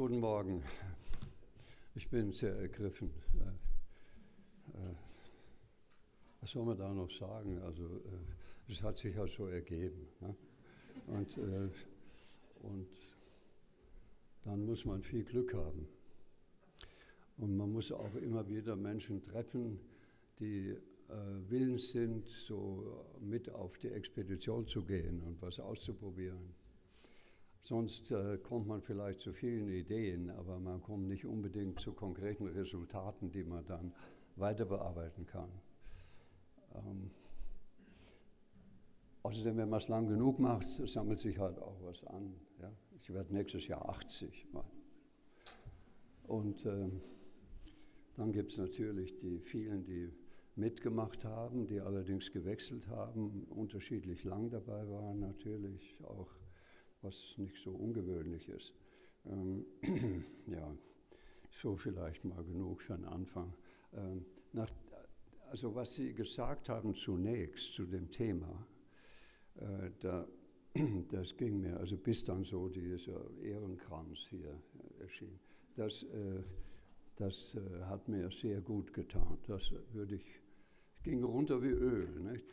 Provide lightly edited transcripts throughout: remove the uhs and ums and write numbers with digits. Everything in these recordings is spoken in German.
Guten Morgen. Ich bin sehr ergriffen. Was soll man da noch sagen? Also es hat sich ja so ergeben. Ne? Und dann muss man viel Glück haben. Und man muss auch immer wieder Menschen treffen, die willens sind, so mit auf die Expedition zu gehen und was auszuprobieren. Sonst kommt man vielleicht zu vielen Ideen, aber man kommt nicht unbedingt zu konkreten Resultaten, die man dann weiter bearbeiten kann. Außerdem, wenn man es lang genug macht, sammelt sich halt auch was an. Ja? Ich werde nächstes Jahr 80. Und dann gibt es natürlich die vielen, die mitgemacht haben, die allerdings gewechselt haben, unterschiedlich lang dabei waren natürlich, auch was nicht so ungewöhnlich ist. Ja, so vielleicht mal genug für den Anfang. Also was Sie gesagt haben zunächst zu dem Thema, das ging mir, also bis dann so dieser Ehrenkranz hier erschien, das hat mir sehr gut getan. Das ging runter wie Öl. Nicht?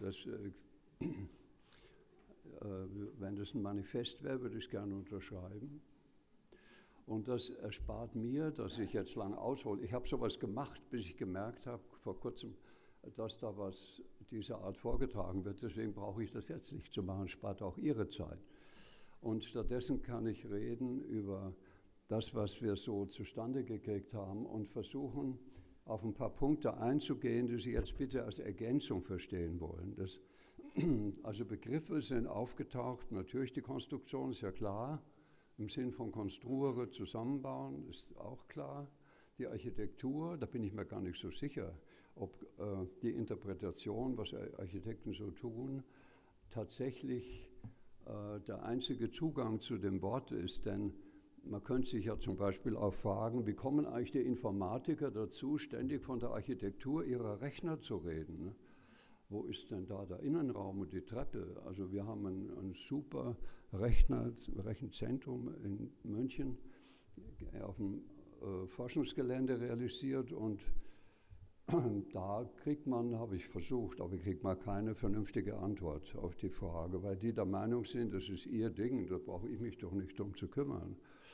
Wenn das ein Manifest wäre, würde ich es gerne unterschreiben. Und das erspart mir, dass ich jetzt lang aushole. Ich habe sowas gemacht, bis ich gemerkt habe, vor kurzem, dass da was dieser Art vorgetragen wird. Deswegen brauche ich das jetzt nicht zu machen, spart auch Ihre Zeit. Und stattdessen kann ich reden über das, was wir so zustande gekriegt haben und versuchen, auf ein paar Punkte einzugehen, die Sie jetzt bitte als Ergänzung verstehen wollen. Also Begriffe sind aufgetaucht, natürlich die Konstruktion ist ja klar, im Sinn von konstruere, zusammenbauen ist auch klar. Die Architektur, da bin ich mir gar nicht so sicher, ob die Interpretation, was Architekten so tun, tatsächlich der einzige Zugang zu dem Wort ist, denn man könnte sich ja zum Beispiel auch fragen, wie kommen eigentlich die Informatiker dazu, ständig von der Architektur ihrer Rechner zu reden? Ne? Wo ist denn da der Innenraum und die Treppe? Also wir haben ein super Rechenzentrum in München auf dem Forschungsgelände realisiert und da kriegt man, habe ich versucht, aber ich kriege mal keine vernünftige Antwort auf die Frage, weil die der Meinung sind, das ist ihr Ding, da brauche ich mich doch nicht drum zu kümmern.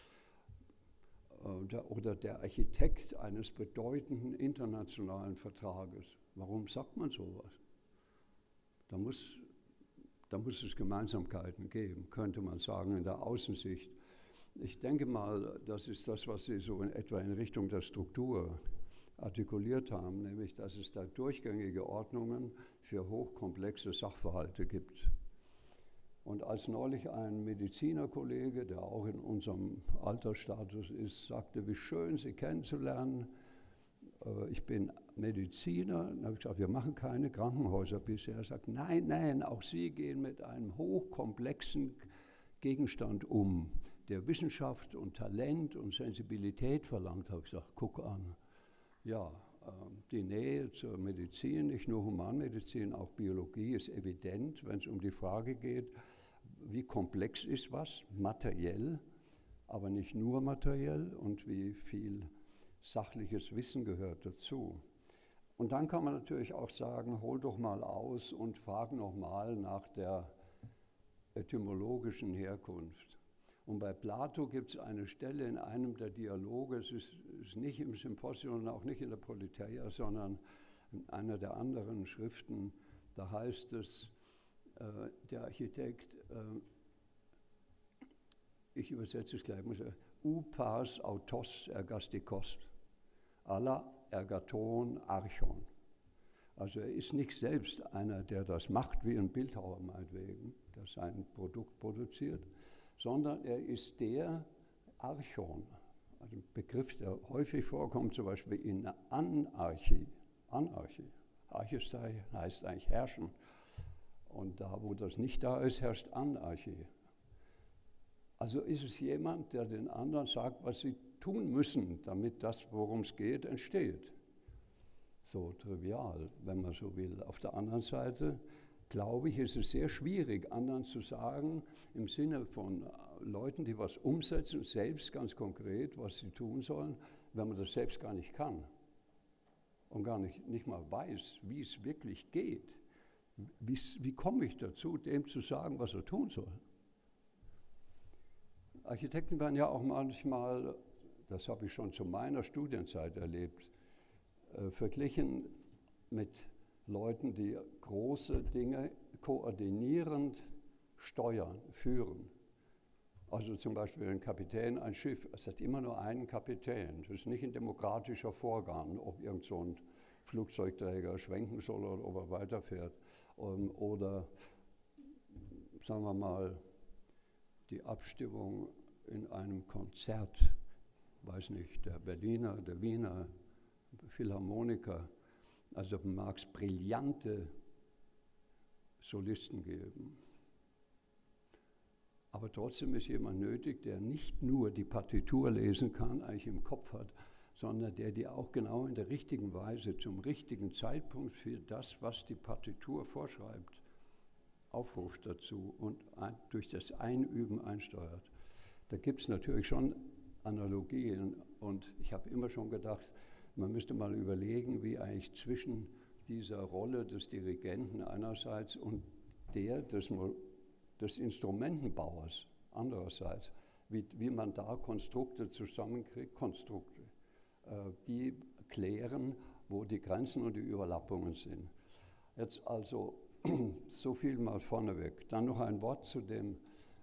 Oder der Architekt eines bedeutenden internationalen Vertrages. Warum sagt man sowas? Da muss es Gemeinsamkeiten geben, könnte man sagen, in der Außensicht. Ich denke mal, das ist das, was Sie so in etwa in Richtung der Struktur artikuliert haben, nämlich, dass es da durchgängige Ordnungen für hochkomplexe Sachverhalte gibt. Und als neulich ein Medizinerkollege, der auch in unserem Altersstatus ist, sagte, wie schön, Sie kennenzulernen. Ich bin Mediziner. Dann habe ich gesagt, wir machen keine Krankenhäuser bisher. Er sagt, nein, nein, auch Sie gehen mit einem hochkomplexen Gegenstand um, der Wissenschaft und Talent und Sensibilität verlangt. Habe ich gesagt, guck an. Ja, die Nähe zur Medizin, nicht nur Humanmedizin, auch Biologie ist evident, wenn es um die Frage geht, wie komplex ist was, materiell, aber nicht nur materiell und wie viel sachliches Wissen gehört dazu. Und dann kann man natürlich auch sagen, hol doch mal aus und frag nochmal nach der etymologischen Herkunft. Und bei Plato gibt es eine Stelle in einem der Dialoge, es ist nicht im Symposion und auch nicht in der Politeia, sondern in einer der anderen Schriften, da heißt es, der Architekt, ich übersetze es gleich, ou pas autos ergastikos, alla ergaton archon. Also er ist nicht selbst einer, der das macht, wie ein Bildhauer meinetwegen, der sein Produkt produziert, sondern er ist der Archon, also ein Begriff, der häufig vorkommt, zum Beispiel in Anarchie. Archistei heißt eigentlich herrschen. Und da, wo das nicht da ist, herrscht Anarchie. Also ist es jemand, der den anderen sagt, was sie tun müssen, damit das, worum es geht, entsteht. So trivial, wenn man so will. Auf der anderen Seite glaube ich, ist es sehr schwierig, anderen zu sagen, im Sinne von Leuten, die was umsetzen, selbst ganz konkret, was sie tun sollen, wenn man das selbst gar nicht kann und gar nicht mal weiß, wie es wirklich geht. Wie komme ich dazu, dem zu sagen, was er tun soll? Architekten werden ja auch manchmal, das habe ich schon zu meiner Studienzeit erlebt, verglichen mit Leuten, die große Dinge koordinierend steuern, führen. Also zum Beispiel ein Kapitän, ein Schiff, es hat immer nur einen Kapitän. Das ist nicht ein demokratischer Vorgang, ob irgend so ein Flugzeugträger schwenken soll oder ob er weiterfährt. Oder sagen wir mal, die Abstimmung in einem Konzert, weiß nicht, der Berliner, der Wiener Philharmoniker. Also mag es brillante Solisten geben. Aber trotzdem ist jemand nötig, der nicht nur die Partitur lesen kann, eigentlich im Kopf hat, sondern der die auch genau in der richtigen Weise zum richtigen Zeitpunkt für das, was die Partitur vorschreibt, aufruft dazu und durch das Einüben einsteuert. Da gibt es natürlich schon Analogien und ich habe immer schon gedacht, man müsste mal überlegen, wie eigentlich zwischen dieser Rolle des Dirigenten einerseits und der des Instrumentenbauers andererseits, wie man da Konstrukte zusammenkriegt, die klären, wo die Grenzen und die Überlappungen sind. Jetzt also so viel mal vorneweg. Dann noch ein Wort zu dem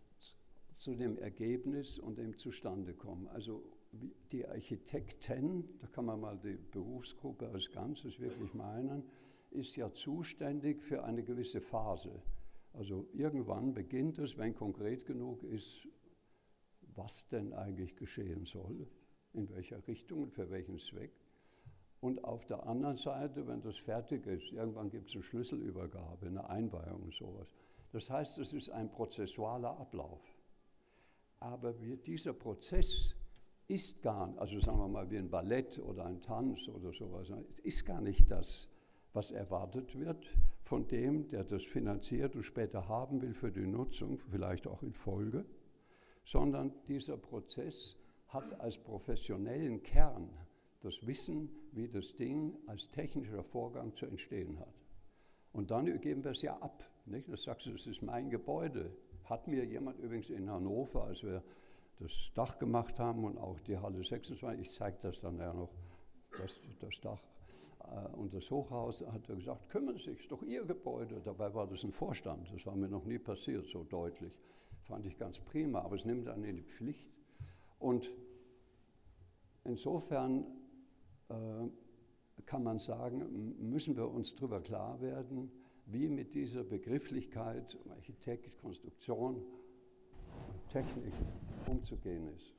Ergebnis und dem Zustandekommen. Also die Architekten, da kann man mal die Berufsgruppe als Ganzes wirklich meinen, ist ja zuständig für eine gewisse Phase. Also irgendwann beginnt es, wenn konkret genug ist, was denn eigentlich geschehen soll, in welcher Richtung und für welchen Zweck. Und auf der anderen Seite, wenn das fertig ist, irgendwann gibt es eine Schlüsselübergabe, eine Einweihung und sowas. Das heißt, es ist ein prozessualer Ablauf. Aber dieser Prozess ist gar nicht, also sagen wir mal wie ein Ballett oder ein Tanz oder sowas, ist gar nicht das, was erwartet wird von dem, der das finanziert und später haben will für die Nutzung, vielleicht auch in Folge, sondern dieser Prozess hat als professionellen Kern das Wissen, wie das Ding als technischer Vorgang zu entstehen hat. Und dann geben wir es ja ab. Nicht? Das sagst du, das ist mein Gebäude. Hat mir jemand übrigens in Hannover, als wir das Dach gemacht haben und auch die Halle 26, ich zeige das dann ja noch, das Dach und das Hochhaus, hat er gesagt, kümmern Sie sich, ist doch Ihr Gebäude. Dabei war das ein Vorstand, das war mir noch nie passiert, so deutlich. Fand ich ganz prima, aber es nimmt dann in die Pflicht. Und insofern kann man sagen, müssen wir uns darüber klar werden, wie mit dieser Begrifflichkeit Architekt, Konstruktion, Technik umzugehen ist.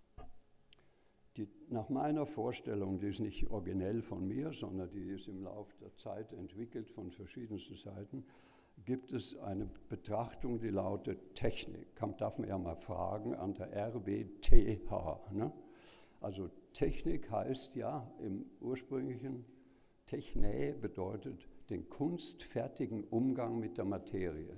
Nach meiner Vorstellung, die ist nicht originell von mir, sondern die ist im Laufe der Zeit entwickelt von verschiedensten Seiten, gibt es eine Betrachtung, die lautet Technik. Darf man ja mal fragen an der RWTH. Ne? Also Technik heißt ja im ursprünglichen, Technä bedeutet den kunstfertigen Umgang mit der Materie.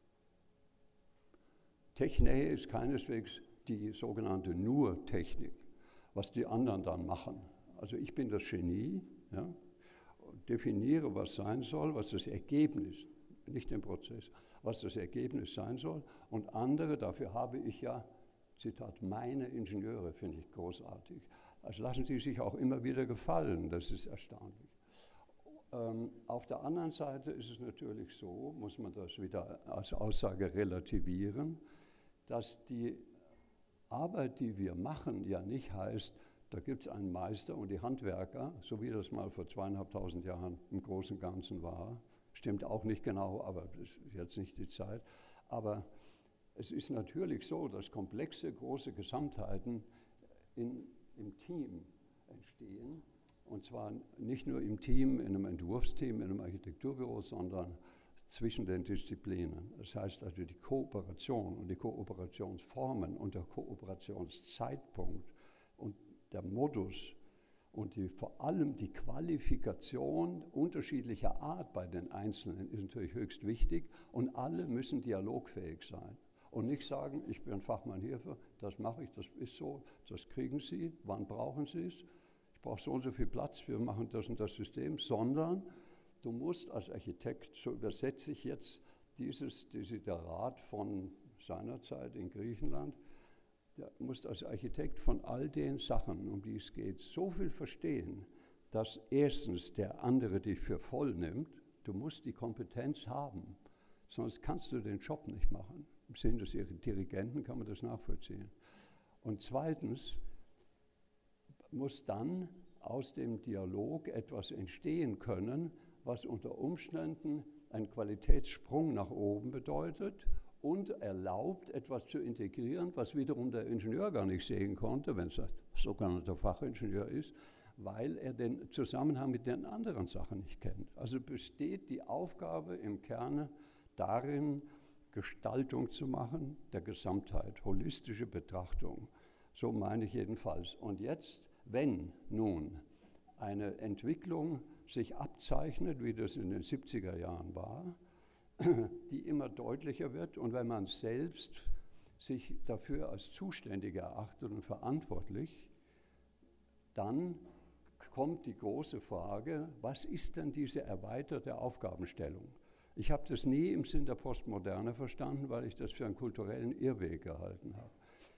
Technä ist keineswegs die sogenannte Nur-Technik, was die anderen dann machen. Also ich bin das Genie, ja, definiere, was sein soll, was das Ergebnis, nicht den Prozess, was das Ergebnis sein soll. Und andere, dafür habe ich ja, Zitat, meine Ingenieure, finde ich großartig. Also lassen Sie sich auch immer wieder gefallen, das ist erstaunlich. Auf der anderen Seite ist es natürlich so, muss man das wieder als Aussage relativieren, dass die Arbeit, die wir machen, ja nicht heißt, da gibt es einen Meister und die Handwerker, so wie das mal vor 2500 Jahren im Großen und Ganzen war. Stimmt auch nicht genau, aber das ist jetzt nicht die Zeit. Aber es ist natürlich so, dass komplexe, große Gesamtheiten im Team entstehen. Und zwar nicht nur im Team, in einem Entwurfsteam, in einem Architekturbüro, sondern zwischen den Disziplinen. Das heißt also die Kooperation und die Kooperationsformen und der Kooperationszeitpunkt und der Modus Und vor allem die Qualifikation unterschiedlicher Art bei den Einzelnen ist natürlich höchst wichtig und alle müssen dialogfähig sein. Und nicht sagen, ich bin Fachmann hierfür, das mache ich, das ist so, das kriegen Sie, wann brauchen Sie es? Ich brauche so und so viel Platz, wir machen das und das System, sondern du musst als Architekt, so übersetze ich jetzt dieses Desiderat von seiner Zeit in Griechenland, du musst als Architekt von all den Sachen, um die es geht, so viel verstehen, dass erstens der andere dich für voll nimmt, du musst die Kompetenz haben, sonst kannst du den Job nicht machen. Im Sinne des Dirigenten kann man das nachvollziehen. Und zweitens muss dann aus dem Dialog etwas entstehen können, was unter Umständen einen Qualitätssprung nach oben bedeutet und erlaubt, etwas zu integrieren, was wiederum der Ingenieur gar nicht sehen konnte, wenn es ein sogenannter Fachingenieur ist, weil er den Zusammenhang mit den anderen Sachen nicht kennt. Also besteht die Aufgabe im Kern darin, Gestaltung zu machen, der Gesamtheit, holistische Betrachtung. So meine ich jedenfalls. Und jetzt, wenn nun eine Entwicklung sich abzeichnet, wie das in den 70er Jahren war, die immer deutlicher wird und wenn man selbst sich dafür als zuständig erachtet und verantwortlich, dann kommt die große Frage, was ist denn diese erweiterte Aufgabenstellung? Ich habe das nie im Sinn der Postmoderne verstanden, weil ich das für einen kulturellen Irrweg gehalten habe.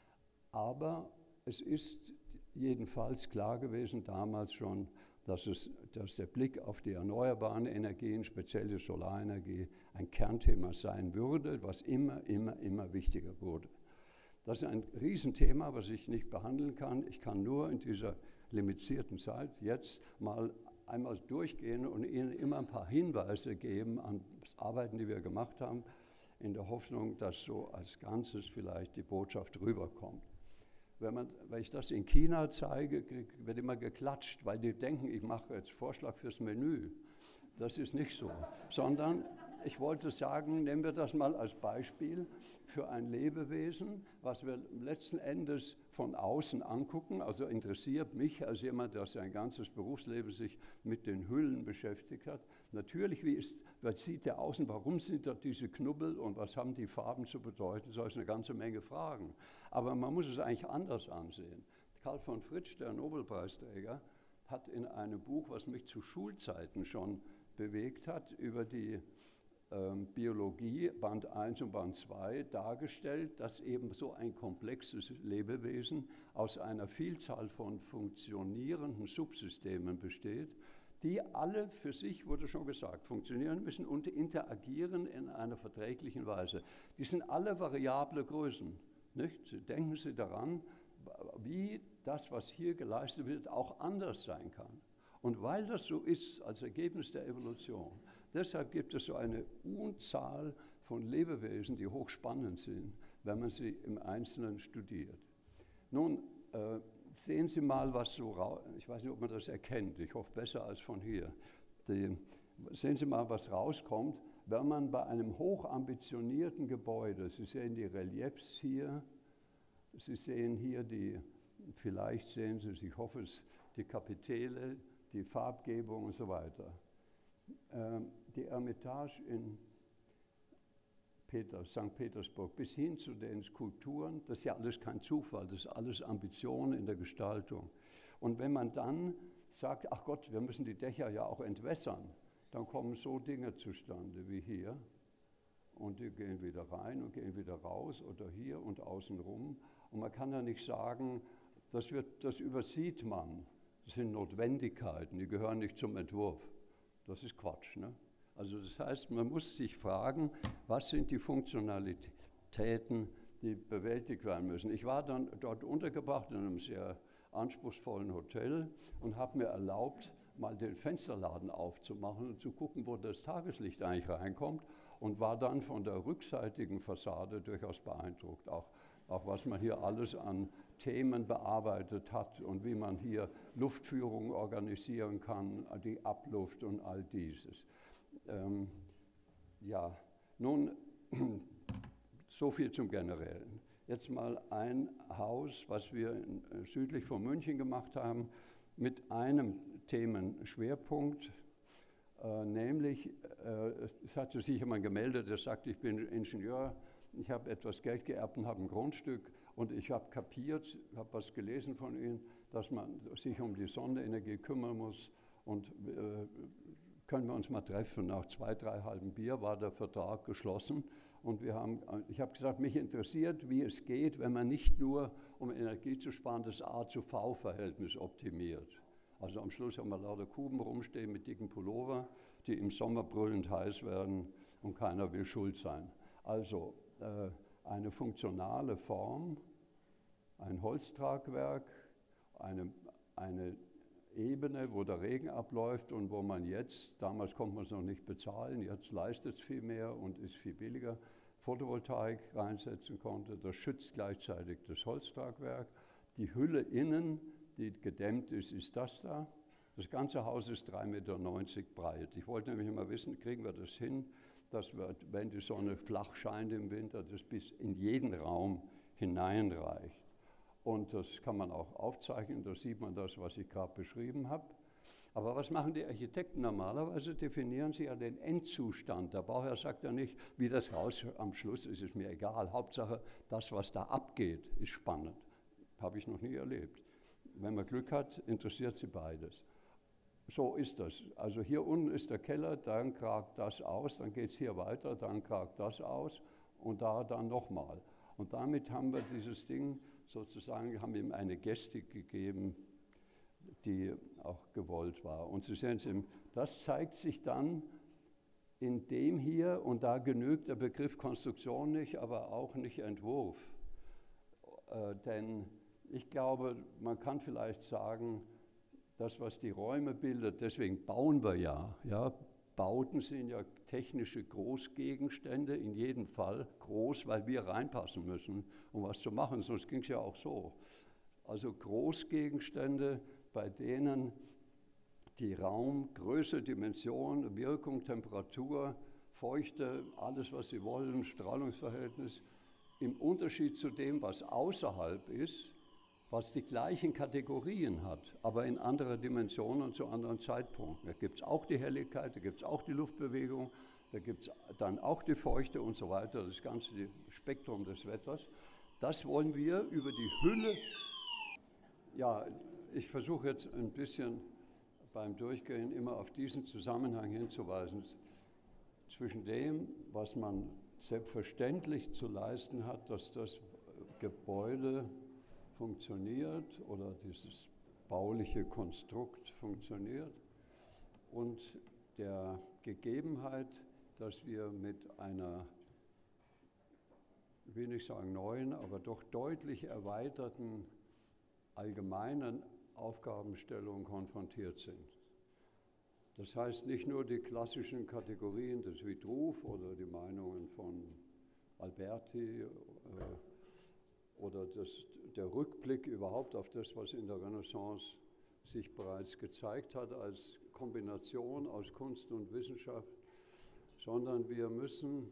Aber es ist jedenfalls klar gewesen, damals schon, dass der Blick auf die erneuerbaren Energien, speziell die Solarenergie, ein Kernthema sein würde, was immer wichtiger wurde. Das ist ein Riesenthema, was ich nicht behandeln kann. Ich kann nur in dieser limitierten Zeit jetzt mal einmal durchgehen und Ihnen immer ein paar Hinweise geben an Arbeiten, die wir gemacht haben, in der Hoffnung, dass so als Ganzes vielleicht die Botschaft rüberkommt. Wenn ich das in China zeige, wird immer geklatscht, weil die denken, ich mache jetzt Vorschlag fürs Menü. Das ist nicht so, sondern ich wollte sagen, nehmen wir das mal als Beispiel für ein Lebewesen, was wir letzten Endes von außen angucken. Also interessiert mich als jemand, der sein ganzes Berufsleben sich mit den Hüllen beschäftigt hat. Natürlich, was sieht der außen, warum sind da diese Knubbel und was haben die Farben zu bedeuten? So ist eine ganze Menge Fragen. Aber man muss es eigentlich anders ansehen. Karl von Fritsch, der Nobelpreisträger, hat in einem Buch, was mich zu Schulzeiten schon bewegt hat, über die Biologie, Band 1 und Band 2, dargestellt, dass eben so ein komplexes Lebewesen aus einer Vielzahl von funktionierenden Subsystemen besteht, die alle für sich, wurde schon gesagt, funktionieren müssen und interagieren in einer verträglichen Weise. Die sind alle variable Größen. Nicht? Denken Sie daran, wie das, was hier geleistet wird, auch anders sein kann. Und weil das so ist, als Ergebnis der Evolution, deshalb gibt es so eine Unzahl von Lebewesen, die hochspannend sind, wenn man sie im Einzelnen studiert. Nun, sehen Sie mal, was so, ich weiß nicht, ob man das erkennt, ich hoffe besser als von hier. Sehen Sie mal, was rauskommt, wenn man bei einem hochambitionierten Gebäude, Sie sehen die Reliefs hier, Sie sehen hier vielleicht sehen Sie es, ich hoffe es, die Kapitelle, die Farbgebung und so weiter. Die Ermitage in St. Petersburg bis hin zu den Skulpturen, das ist ja alles kein Zufall, das ist alles Ambition in der Gestaltung. Und wenn man dann sagt, ach Gott, wir müssen die Dächer ja auch entwässern, dann kommen so Dinge zustande wie hier und die gehen wieder rein und gehen wieder raus oder hier und außen rum. Und man kann ja nicht sagen, das übersieht man. Das sind Notwendigkeiten, die gehören nicht zum Entwurf. Das ist Quatsch. Ne? Also das heißt, man muss sich fragen, was sind die Funktionalitäten, die bewältigt werden müssen. Ich war dann dort untergebracht in einem sehr anspruchsvollen Hotel und habe mir erlaubt, mal den Fensterladen aufzumachen und zu gucken, wo das Tageslicht eigentlich reinkommt und war dann von der rückseitigen Fassade durchaus beeindruckt, auch was man hier alles an Themen bearbeitet hat und wie man hier Luftführung organisieren kann, die Abluft und all dieses. Ja, nun, so viel zum Generellen. Jetzt mal ein Haus, was wir südlich von München gemacht haben. mit einem Themenschwerpunkt, nämlich, es hatte sich jemand gemeldet, der sagt, ich bin Ingenieur, ich habe etwas Geld geerbt und habe ein Grundstück und ich habe kapiert, habe was gelesen von Ihnen, dass man sich um die Sonnenenergie kümmern muss und können wir uns mal treffen. Nach 2, 3 halben Bier war der Vertrag geschlossen und ich habe gesagt, mich interessiert, wie es geht, wenn man nicht nur, um Energie zu sparen, das A zu V-Verhältnis optimiert. Also am Schluss haben wir lauter Kuben rumstehen mit dicken Pullover, die im Sommer brüllend heiß werden und keiner will schuld sein. Also eine funktionale Form, ein Holztragwerk, eine Ebene, wo der Regen abläuft und wo man jetzt, damals konnte man es noch nicht bezahlen, jetzt leistet es viel mehr und ist viel billiger, Photovoltaik reinsetzen konnte. Das schützt gleichzeitig das Holztragwerk. Die Hülle innen, die gedämmt ist, ist das da. Das ganze Haus ist 3,90 Meter breit. Ich wollte nämlich immer wissen, kriegen wir das hin, dass wir, wenn die Sonne flach scheint im Winter, das bis in jeden Raum hineinreicht. Und das kann man auch aufzeichnen, da sieht man das, was ich gerade beschrieben habe. Aber was machen die Architekten normalerweise? Definieren sie ja den Endzustand. Der Bauherr sagt ja nicht, wie das Haus am Schluss ist, ist mir egal. Hauptsache, das, was da abgeht, ist spannend. Habe ich noch nie erlebt. Wenn man Glück hat, interessiert sie beides. So ist das. Also hier unten ist der Keller, dann kragt das aus, dann geht es hier weiter, dann kragt das aus und da dann nochmal. Und damit haben wir dieses Ding sozusagen, haben ihm eine Gestik gegeben, die auch gewollt war. Und Sie sehen, das zeigt sich dann in dem hier, und da genügt der Begriff Konstruktion nicht, aber auch nicht Entwurf. Denn ich glaube, man kann vielleicht sagen, das, was die Räume bildet, deswegen bauen wir ja. Bauten sind ja technische Großgegenstände, in jedem Fall groß, weil wir reinpassen müssen, um was zu machen, sonst ging es ja auch so. Also Großgegenstände, bei denen die Raumgröße, Dimension, Wirkung, Temperatur, Feuchte, alles, was Sie wollen, Strahlungsverhältnis, im Unterschied zu dem, was außerhalb ist, was die gleichen Kategorien hat, aber in anderer Dimension und zu anderen Zeitpunkten. Da gibt es auch die Helligkeit, da gibt es auch die Luftbewegung, da gibt es dann auch die Feuchte und so weiter, das ganze Spektrum des Wetters. Das wollen wir über die Hülle. Ja, ich versuche jetzt ein bisschen beim Durchgehen immer auf diesen Zusammenhang hinzuweisen zwischen dem, was man selbstverständlich zu leisten hat, dass das Gebäude funktioniert oder dieses bauliche Konstrukt funktioniert und der Gegebenheit, dass wir mit einer, will nicht sagen neuen, aber doch deutlich erweiterten allgemeinen Aufgabenstellung konfrontiert sind. Das heißt nicht nur die klassischen Kategorien des Vitruv oder die Meinungen von Alberti oder der Rückblick überhaupt auf das, was in der Renaissance sich bereits gezeigt hat als Kombination aus Kunst und Wissenschaft, sondern wir müssen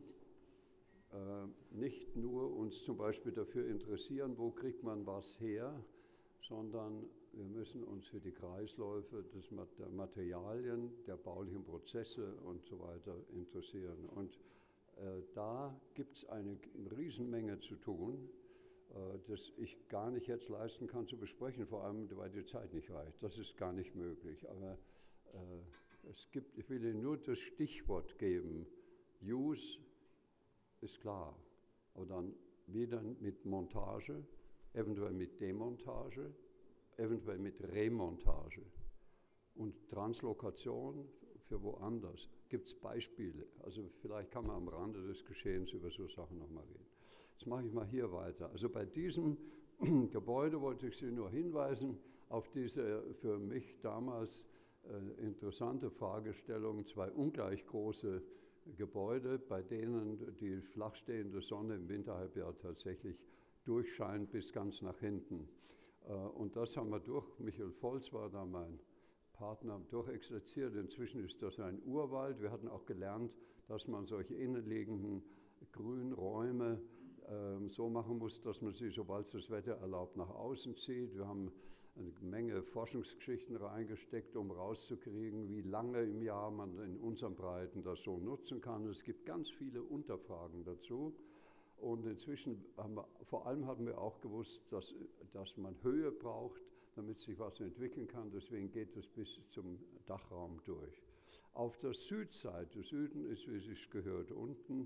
nicht nur uns zum Beispiel dafür interessieren, wo kriegt man was her, sondern wir müssen uns für die Kreisläufe der Materialien, der baulichen Prozesse und so weiter interessieren. Und da gibt es eine Riesenmenge zu tun, das ich gar nicht jetzt leisten kann zu besprechen, vor allem weil die Zeit nicht reicht. Das ist gar nicht möglich. Aber ich will Ihnen nur das Stichwort geben. Use ist klar, aber dann wieder mit Montage, eventuell mit Demontage, eventuell mit Remontage und Translokation für woanders. Gibt es Beispiele? Also vielleicht kann man am Rande des Geschehens über so Sachen nochmal reden. Jetzt mache ich mal hier weiter. Also bei diesem Gebäude wollte ich Sie nur hinweisen auf diese für mich damals interessante Fragestellung, 2 ungleich große Gebäude, bei denen die flachstehende Sonne im Winterhalbjahr tatsächlich durchscheint bis ganz nach hinten. Und das haben wir Michael Volz war da mein Partner, durchexerziert. Inzwischen ist das ein Urwald. Wir hatten auch gelernt, dass man solche innenliegenden Grünräume so machen muss, dass man sie, sobald es das Wetter erlaubt, nach außen zieht. Wir haben eine Menge Forschungsgeschichten reingesteckt, um rauszukriegen, wie lange im Jahr man in unseren Breiten das so nutzen kann. Es gibt ganz viele Unterfragen dazu. Und inzwischen vor allem haben wir auch gewusst, dass man Höhe braucht, damit sich was entwickeln kann. Deswegen geht es bis zum Dachraum durch. Auf der Südseite, Süden ist, wie es sich gehört, unten,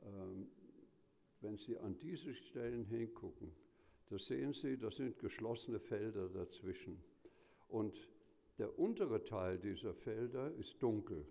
wenn Sie an diese Stellen hingucken, da sehen Sie, das sind geschlossene Felder dazwischen. Und der untere Teil dieser Felder ist dunkel,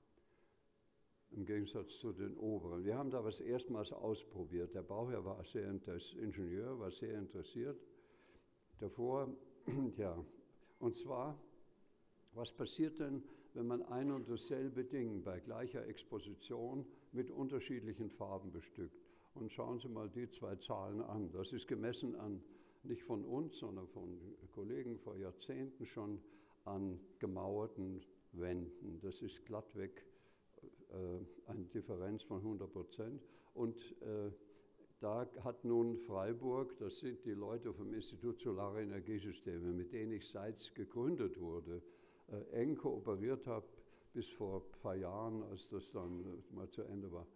im Gegensatz zu den oberen. Wir haben da was erstmals ausprobiert. Der Bauherr war Ingenieur, war sehr interessiert. Davor, ja, und zwar, was passiert denn, wenn man ein und dasselbe Ding bei gleicher Exposition mit unterschiedlichen Farben bestückt? Und schauen Sie mal die zwei Zahlen an. Das ist gemessen an, nicht von uns, sondern von Kollegen vor Jahrzehnten schon, an gemauerten Wänden. Das ist glattweg eine Differenz von 100%. Und da hat nun Freiburg, das sind die Leute vom Institut Solare Energiesysteme, mit denen ich seit es gegründet wurde, eng kooperiert habe, bis vor ein paar Jahren, als das dann mal zu Ende war.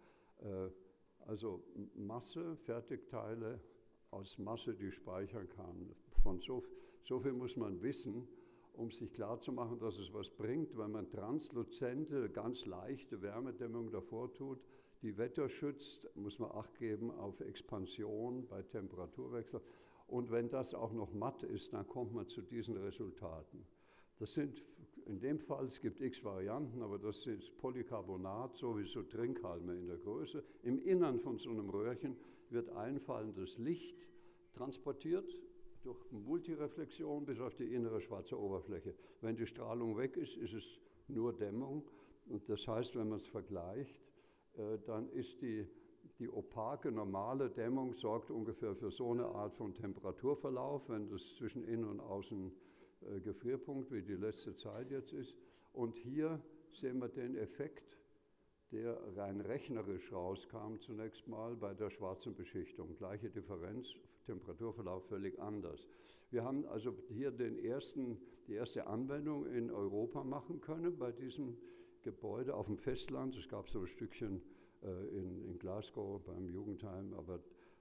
Also Masse, Fertigteile aus Masse, die speichern kann. Von so viel muss man wissen, um sich klarzumachen, dass es was bringt, wenn man transluzente, ganz leichte Wärmedämmung davor tut, die Wetter schützt, muss man Acht geben auf Expansion bei Temperaturwechsel. Und wenn das auch noch matt ist, dann kommt man zu diesen Resultaten. Das sind in dem Fall, es gibt x Varianten, aber das ist Polycarbonat, sowieso Trinkhalme in der Größe. Im Innern von so einem Röhrchen wird einfallendes Licht transportiert durch Multireflexion bis auf die innere schwarze Oberfläche. Wenn die Strahlung weg ist, ist es nur Dämmung. Und das heißt, wenn man es vergleicht, dann ist die opake, normale Dämmung sorgt ungefähr für so eine Art von Temperaturverlauf, wenn das zwischen Innen und Außen Gefrierpunkt, wie die letzte Zeit jetzt ist. Und hier sehen wir den Effekt, der rein rechnerisch rauskam zunächst mal bei der schwarzen Beschichtung. Gleiche Differenz, Temperaturverlauf völlig anders. Wir haben also hier die erste Anwendung in Europa machen können bei diesem Gebäude auf dem Festland. Es gab so ein Stückchen in Glasgow beim Jugendheim, aber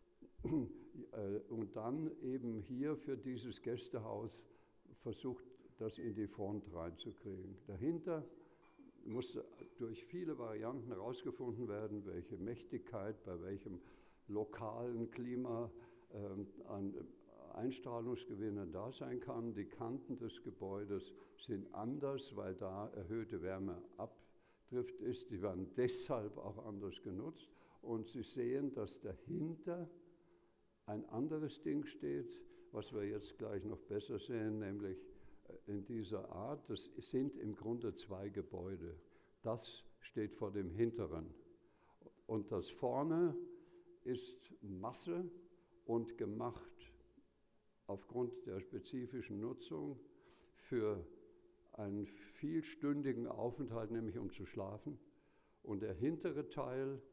und dann eben hier für dieses Gästehaus versucht, das in die Front reinzukriegen. Dahinter musste durch viele Varianten herausgefunden werden, welche Mächtigkeit bei welchem lokalen Klima an Einstrahlungsgewinnen da sein kann. Die Kanten des Gebäudes sind anders, weil da erhöhte Wärmeabdrift ist. Die werden deshalb auch anders genutzt. Und Sie sehen, dass dahinter ein anderes Ding steht, was wir jetzt gleich noch besser sehen, nämlich in dieser Art. Das sind im Grunde zwei Gebäude. Das steht vor dem hinteren. Und das vorne ist Masse und gemacht aufgrund der spezifischen Nutzung für einen vielstündigen Aufenthalt, nämlich um zu schlafen. Und der hintere Teil,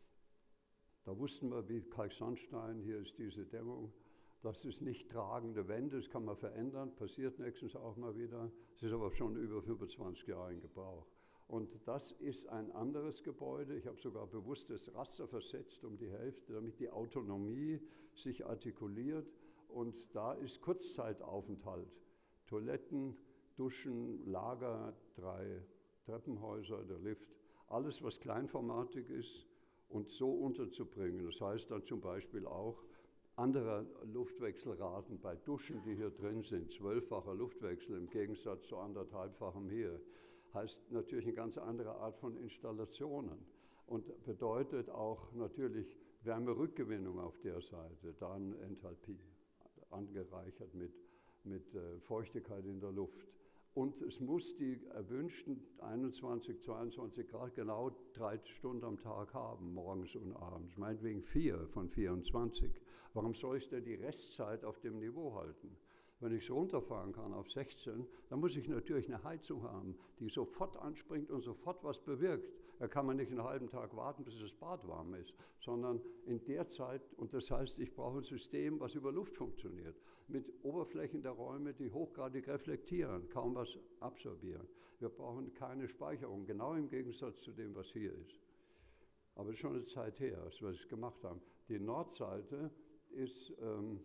da wussten wir, wie Kalksandstein, hier ist diese Dämmung, das ist nicht tragende Wände, das kann man verändern, passiert nächstens auch mal wieder. Es ist aber schon über 25 Jahre in Gebrauch. Und das ist ein anderes Gebäude. Ich habe sogar bewusst das Raster versetzt um die Hälfte, damit die Autonomie sich artikuliert. Und da ist Kurzzeitaufenthalt. Toiletten, Duschen, Lager, 3 Treppenhäuser, der Lift. Alles, was kleinformatig ist und so unterzubringen. Das heißt dann zum Beispiel auch, anderer Luftwechselraten bei Duschen, die hier drin sind, 12-facher Luftwechsel im Gegensatz zu 1,5-fachem hier, heißt natürlich eine ganz andere Art von Installationen und bedeutet auch natürlich Wärmerückgewinnung auf der Seite, dann Enthalpie, angereichert mit Feuchtigkeit in der Luft. Und es muss die erwünschten 21, 22 Grad genau 3 Stunden am Tag haben, morgens und abends. Meinetwegen 4 von 24. Warum soll ich denn die Restzeit auf dem Niveau halten? Wenn ich es runterfahren kann auf 16, dann muss ich natürlich eine Heizung haben, die sofort anspringt und sofort was bewirkt. Da kann man nicht einen halben Tag warten, bis das Bad warm ist, sondern in der Zeit, und das heißt, ich brauche ein System, was über Luft funktioniert, mit Oberflächen der Räume, die hochgradig reflektieren, kaum was absorbieren. Wir brauchen keine Speicherung, genau im Gegensatz zu dem, was hier ist. Aber es ist schon eine Zeit her, als wir es gemacht haben. Die Nordseite ist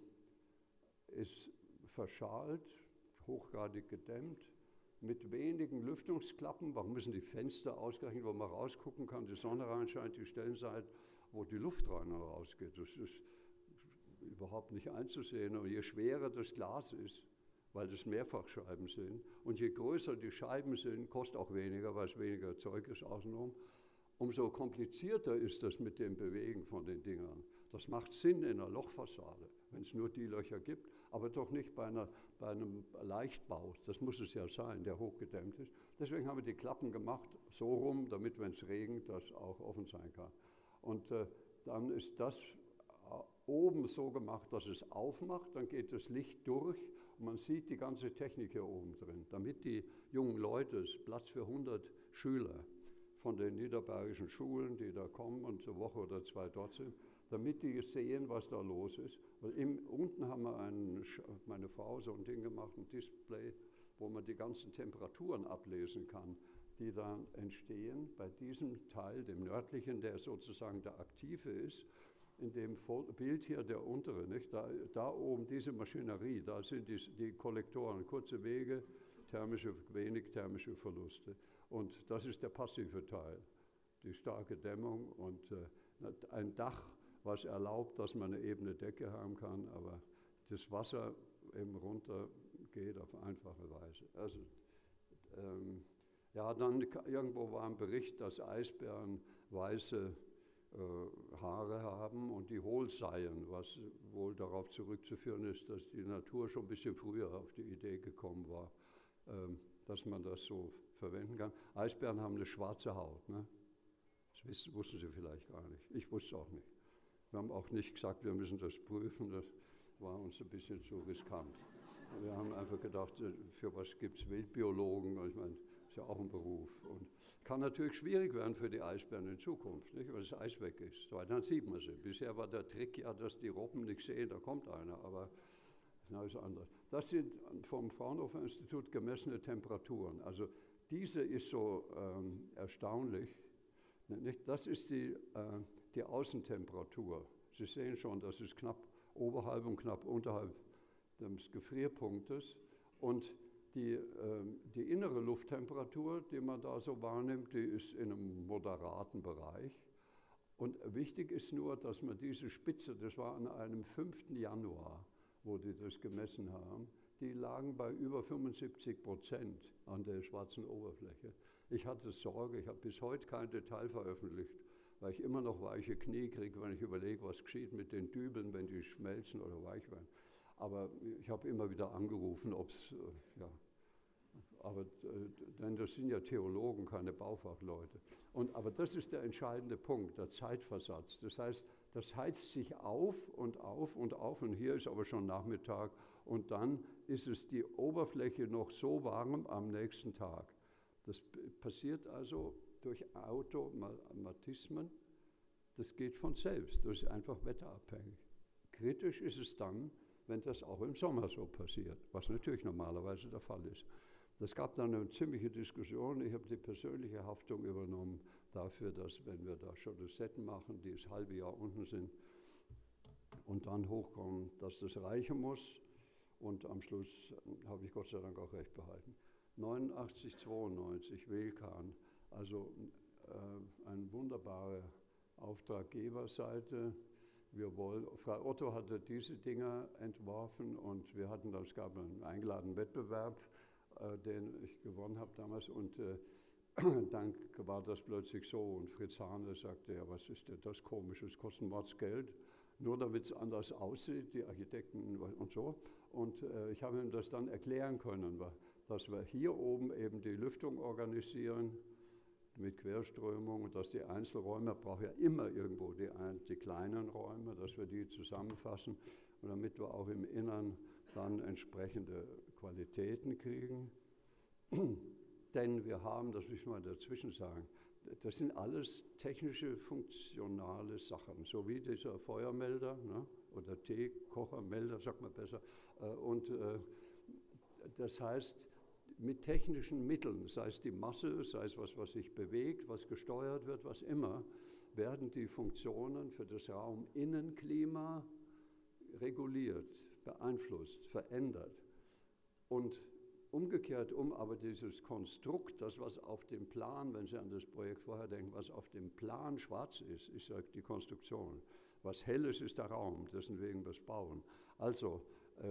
verschalt, hochgradig gedämmt, mit wenigen Lüftungsklappen. Warum müssen die Fenster ausgerechnet, wo man rausgucken kann, die Sonne reinscheint, die Stellen sein, wo die Luft rein und rausgeht? Das ist überhaupt nicht einzusehen. Und je schwerer das Glas ist, weil das Mehrfachscheiben sind, und je größer die Scheiben sind, kostet auch weniger, weil es weniger Zeug ist außenrum, umso komplizierter ist das mit dem Bewegen von den Dingern. Das macht Sinn in einer Lochfassade, wenn es nur die Löcher gibt, aber doch nicht bei einem Leichtbau. Das muss es ja sein, der hochgedämmt ist. Deswegen haben wir die Klappen gemacht, so rum, damit, wenn es regnet, das auch offen sein kann. Und dann ist das oben so gemacht, dass es aufmacht, dann geht das Licht durch und man sieht die ganze Technik hier oben drin, damit die jungen Leute, es ist Platz für 100 Schüler von den niederbayerischen Schulen, die da kommen und eine Woche oder zwei dort sind, damit die sehen, was da los ist. Weil unten haben wir meine Frau so ein Ding gemacht, ein Display, wo man die ganzen Temperaturen ablesen kann, die dann entstehen bei diesem Teil, dem nördlichen, der sozusagen der aktive ist. In dem Bild hier der untere, nicht? Da oben diese Maschinerie, da sind die Kollektoren, kurze Wege, wenig thermische Verluste. Und das ist der passive Teil, die starke Dämmung und ein Dach, was erlaubt, dass man eine ebene Decke haben kann, aber das Wasser eben runter geht auf einfache Weise. Also, ja, dann irgendwo war ein Bericht, dass Eisbären weiße Haare haben und die hohl seien, was wohl darauf zurückzuführen ist, dass die Natur schon ein bisschen früher auf die Idee gekommen war, dass man das so verwenden kann. Eisbären haben eine schwarze Haut, ne? Das wussten Sie vielleicht gar nicht. Ich wusste es auch nicht. Wir haben auch nicht gesagt, wir müssen das prüfen, das war uns ein bisschen zu riskant. Wir haben einfach gedacht, für was gibt es Wildbiologen? Ich meine, das ist ja auch ein Beruf. Und kann natürlich schwierig werden für die Eisbären in Zukunft, nicht? Weil das Eis weg ist. Weil dann sieht man sie. Bisher war der Trick ja, dass die Robben nicht sehen, da kommt einer, aber das ist anders. Das sind vom Fraunhofer Institut gemessene Temperaturen. Also diese ist so erstaunlich. Nicht? Das ist die Außentemperatur. Sie sehen schon, das ist knapp oberhalb und knapp unterhalb des Gefrierpunktes. Und die innere Lufttemperatur, die man da so wahrnimmt, die ist in einem moderaten Bereich. Und wichtig ist nur, dass man diese Spitze, das war an einem 5. Januar, wo die das gemessen haben, die lagen bei über 75% an der schwarzen Oberfläche. Ich hatte Sorge, ich habe bis heute kein Detail veröffentlicht, weil ich immer noch weiche Knie kriege, wenn ich überlege, was geschieht mit den Dübeln, wenn die schmelzen oder weich werden. Aber ich habe immer wieder angerufen, ob es, ja, aber denn das sind ja Theologen, keine Baufachleute. Aber das ist der entscheidende Punkt, der Zeitversatz. Das heißt, das heizt sich auf und auf und auf und hier ist aber schon Nachmittag und dann ist es die Oberfläche noch so warm am nächsten Tag. Das passiert also durch Automatismen, das geht von selbst, das ist einfach wetterabhängig. Kritisch ist es dann, wenn das auch im Sommer so passiert, was natürlich normalerweise der Fall ist. Das gab dann eine ziemliche Diskussion. Ich habe die persönliche Haftung übernommen dafür, dass, wenn wir da Chaudesetten machen, die das halbe Jahr unten sind und dann hochkommen, dass das reichen muss. Und am Schluss habe ich Gott sei Dank auch recht behalten. 89, 92, Welkan, also eine wunderbare Auftraggeberseite. Frau Otto hatte diese Dinger entworfen und wir hatten, es gab einen eingeladenen Wettbewerb, den ich gewonnen habe damals und dann war das plötzlich so und Fritz Hahne sagte, ja, was ist denn das Komisches, kostet Mordsgeld, nur damit es anders aussieht, die Architekten und so. Und ich habe ihm das dann erklären können, dass wir hier oben eben die Lüftung organisieren mit Querströmung und dass die Einzelräume, braucht ja immer irgendwo die kleinen Räume, dass wir die zusammenfassen und damit wir auch im Innern dann entsprechende Qualitäten kriegen. Denn wir haben, das will ich mal dazwischen sagen, das sind alles technische, funktionale Sachen, so wie dieser Feuermelder, ne? Oder Teekochermelder, sagt man besser. Das heißt, mit technischen Mitteln, sei es die Masse, sei es was sich bewegt, was gesteuert wird, was immer, werden die Funktionen für das Rauminnenklima reguliert, beeinflusst, verändert. Und umgekehrt aber dieses Konstrukt, das was auf dem Plan, wenn Sie an das Projekt vorher denken, was auf dem Plan schwarz ist, ist ja die Konstruktion. Was helles ist der Raum, dessen wegen wir es bauen. Also,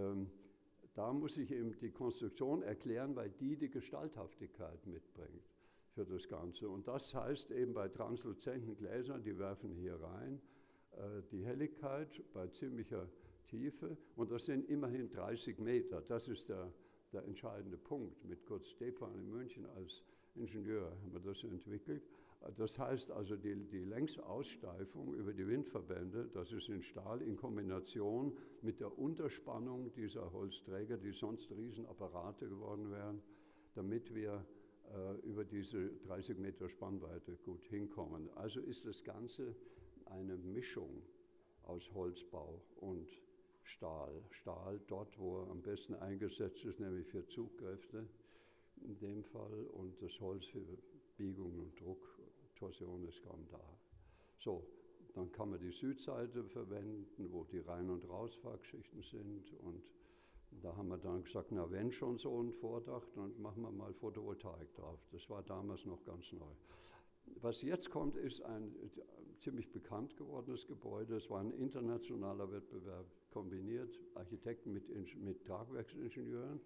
da muss ich eben die Konstruktion erklären, weil die Gestalthaftigkeit mitbringt für das Ganze. Und das heißt eben bei transluzenten Gläsern, die werfen hier rein, die Helligkeit bei ziemlicher Tiefe. Und das sind immerhin 30 Meter. Das ist der entscheidende Punkt. Mit Kurt Stepan in München als Ingenieur haben wir das entwickelt. Das heißt also, die Längsaussteifung über die Windverbände, das ist in Stahl in Kombination mit der Unterspannung dieser Holzträger, die sonst Riesenapparate geworden wären, damit wir über diese 30 Meter Spannweite gut hinkommen. Also ist das Ganze eine Mischung aus Holzbau und Stahl. Stahl dort, wo er am besten eingesetzt ist, nämlich für Zugkräfte in dem Fall, und das Holz für Biegung und Druck. Torsion ist kaum da. So, dann kann man die Südseite verwenden, wo die Rein- und Rausfahrgeschichten sind, und da haben wir dann gesagt, na wenn schon so ein Vordach, dann machen wir mal Photovoltaik drauf. Das war damals noch ganz neu. Was jetzt kommt, ist ein ziemlich bekannt gewordenes Gebäude. Es war ein internationaler Wettbewerb, kombiniert Architekten mit Tragwerksingenieuren.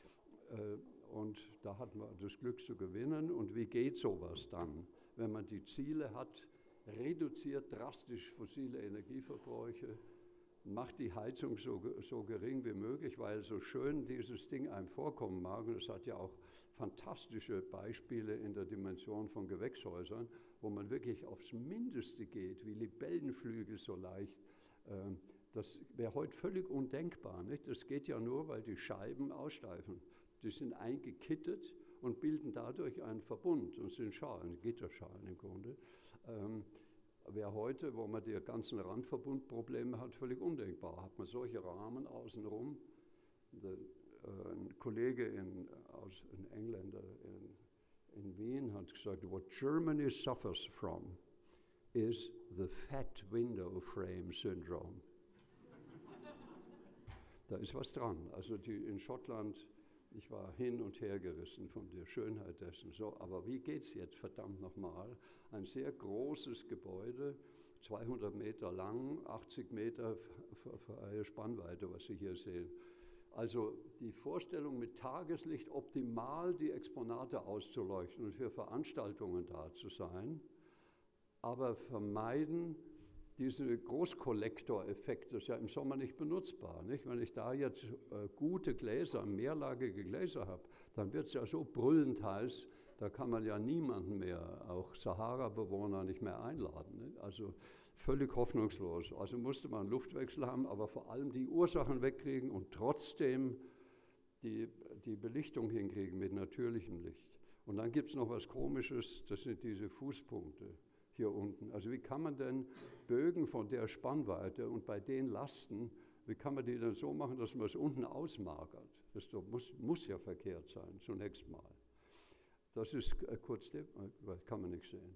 Und da hatten wir das Glück zu gewinnen. Und wie geht sowas dann, wenn man die Ziele hat, reduziert drastisch fossile Energieverbräuche, macht die Heizung so gering wie möglich, weil so schön dieses Ding einem vorkommen mag, und es hat ja auch fantastische Beispiele in der Dimension von Gewächshäusern, wo man wirklich aufs Mindeste geht, wie Libellenflügel so leicht. Das wäre heute völlig undenkbar, nicht? Das geht ja nur, weil die Scheiben aussteifen. Die sind eingekittet und bilden dadurch einen Verbund und sind Schalen, Gitterschalen im Grunde. Wäre heute, wo man die ganzen Randverbundprobleme hat, völlig undenkbar. Hat man solche Rahmen außenrum. Ein Kollege, ein Engländer in Wien hat gesagt, what Germany suffers from is the fat window frame syndrome. Da ist was dran. Also in Schottland, ich war hin und her gerissen von der Schönheit dessen. So, aber wie geht es jetzt, verdammt nochmal? Ein sehr großes Gebäude, 200 Meter lang, 80 Meter freie Spannweite, was Sie hier sehen. Also die Vorstellung, mit Tageslicht optimal die Exponate auszuleuchten und für Veranstaltungen da zu sein, aber vermeiden diesen Großkollektoreffekt, das ist ja im Sommer nicht benutzbar. Nicht? Wenn ich da jetzt gute Gläser, mehrlagige Gläser habe, dann wird es ja so brüllend heiß, da kann man ja niemanden mehr, auch Sahara-Bewohner, nicht mehr einladen. Nicht? Also völlig hoffnungslos. Also musste man einen Luftwechsel haben, aber vor allem die Ursachen wegkriegen und trotzdem die Belichtung hinkriegen mit natürlichem Licht. Und dann gibt es noch was Komisches, das sind diese Fußpunkte hier unten. Also wie kann man denn Bögen von der Spannweite und bei den Lasten, wie kann man die denn so machen, dass man es unten ausmagert? Das muss ja verkehrt sein, zunächst mal. Das ist kurz, kann man nicht sehen.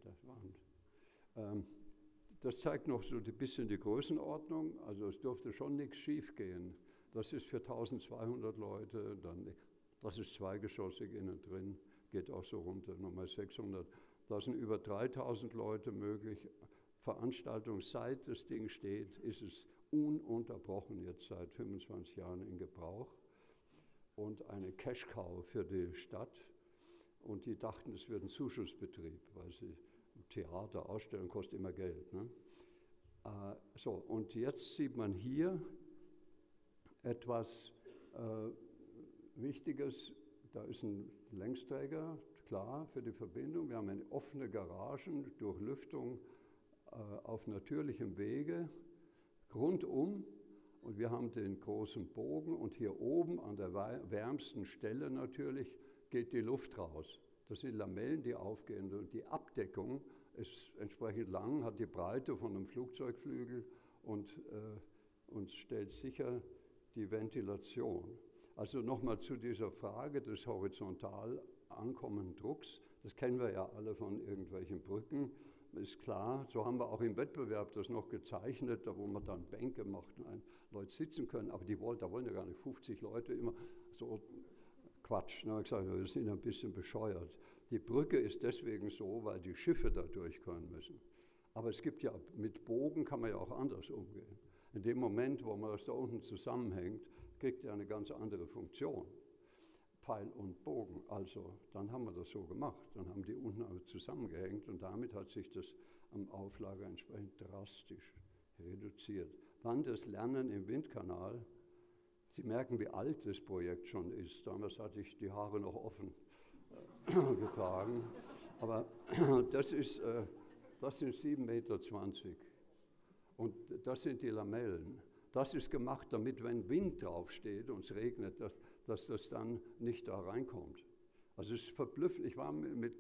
Das zeigt noch so ein bisschen die Größenordnung, also es dürfte schon nichts schief gehen. Das ist für 1200 Leute, das ist zweigeschossig innen drin, geht auch so runter, nochmal 600. Da sind über 3000 Leute möglich. Veranstaltung, seit das Ding steht, ist es ununterbrochen jetzt seit 25 Jahren in Gebrauch. Und eine Cash-Cow für die Stadt. Und die dachten, es wird ein Zuschussbetrieb, weil sie Theater, Ausstellung kostet immer Geld. Ne? So, und jetzt sieht man hier etwas Wichtiges. Da ist ein Längsträger, klar, für die Verbindung. Wir haben eine offene Garagen, Durchlüftung auf natürlichem Wege, rundum. Und wir haben den großen Bogen und hier oben an der wärmsten Stelle natürlich geht die Luft raus. Das sind Lamellen, die aufgehen und die Abdeckung ist entsprechend lang, hat die Breite von einem Flugzeugflügel und stellt sicher die Ventilation. Also nochmal zu dieser Frage des horizontal ankommenden Drucks. Das kennen wir ja alle von irgendwelchen Brücken, ist klar. So haben wir auch im Wettbewerb das noch gezeichnet, da wo man dann Bänke macht und Leute sitzen können. Aber da wollen ja gar nicht 50 Leute immer so Quatsch. Da habe ich gesagt, wir sind ein bisschen bescheuert. Die Brücke ist deswegen so, weil die Schiffe da durch können müssen. Aber es gibt ja, mit Bogen kann man ja auch anders umgehen. In dem Moment, wo man das da unten zusammenhängt, kriegt er eine ganz andere Funktion. Pfeil und Bogen. Also, dann haben wir das so gemacht. Dann haben die unten aber zusammengehängt und damit hat sich das am Auflager entsprechend drastisch reduziert. Dann das Lernen im Windkanal. Sie merken, wie alt das Projekt schon ist. Damals hatte ich die Haare noch offen getragen. Aber das sind 7,20 Meter. Und das sind die Lamellen. Das ist gemacht, damit, wenn Wind draufsteht und es regnet, dass das dann nicht da reinkommt. Also es ist verblüffend. Ich war mit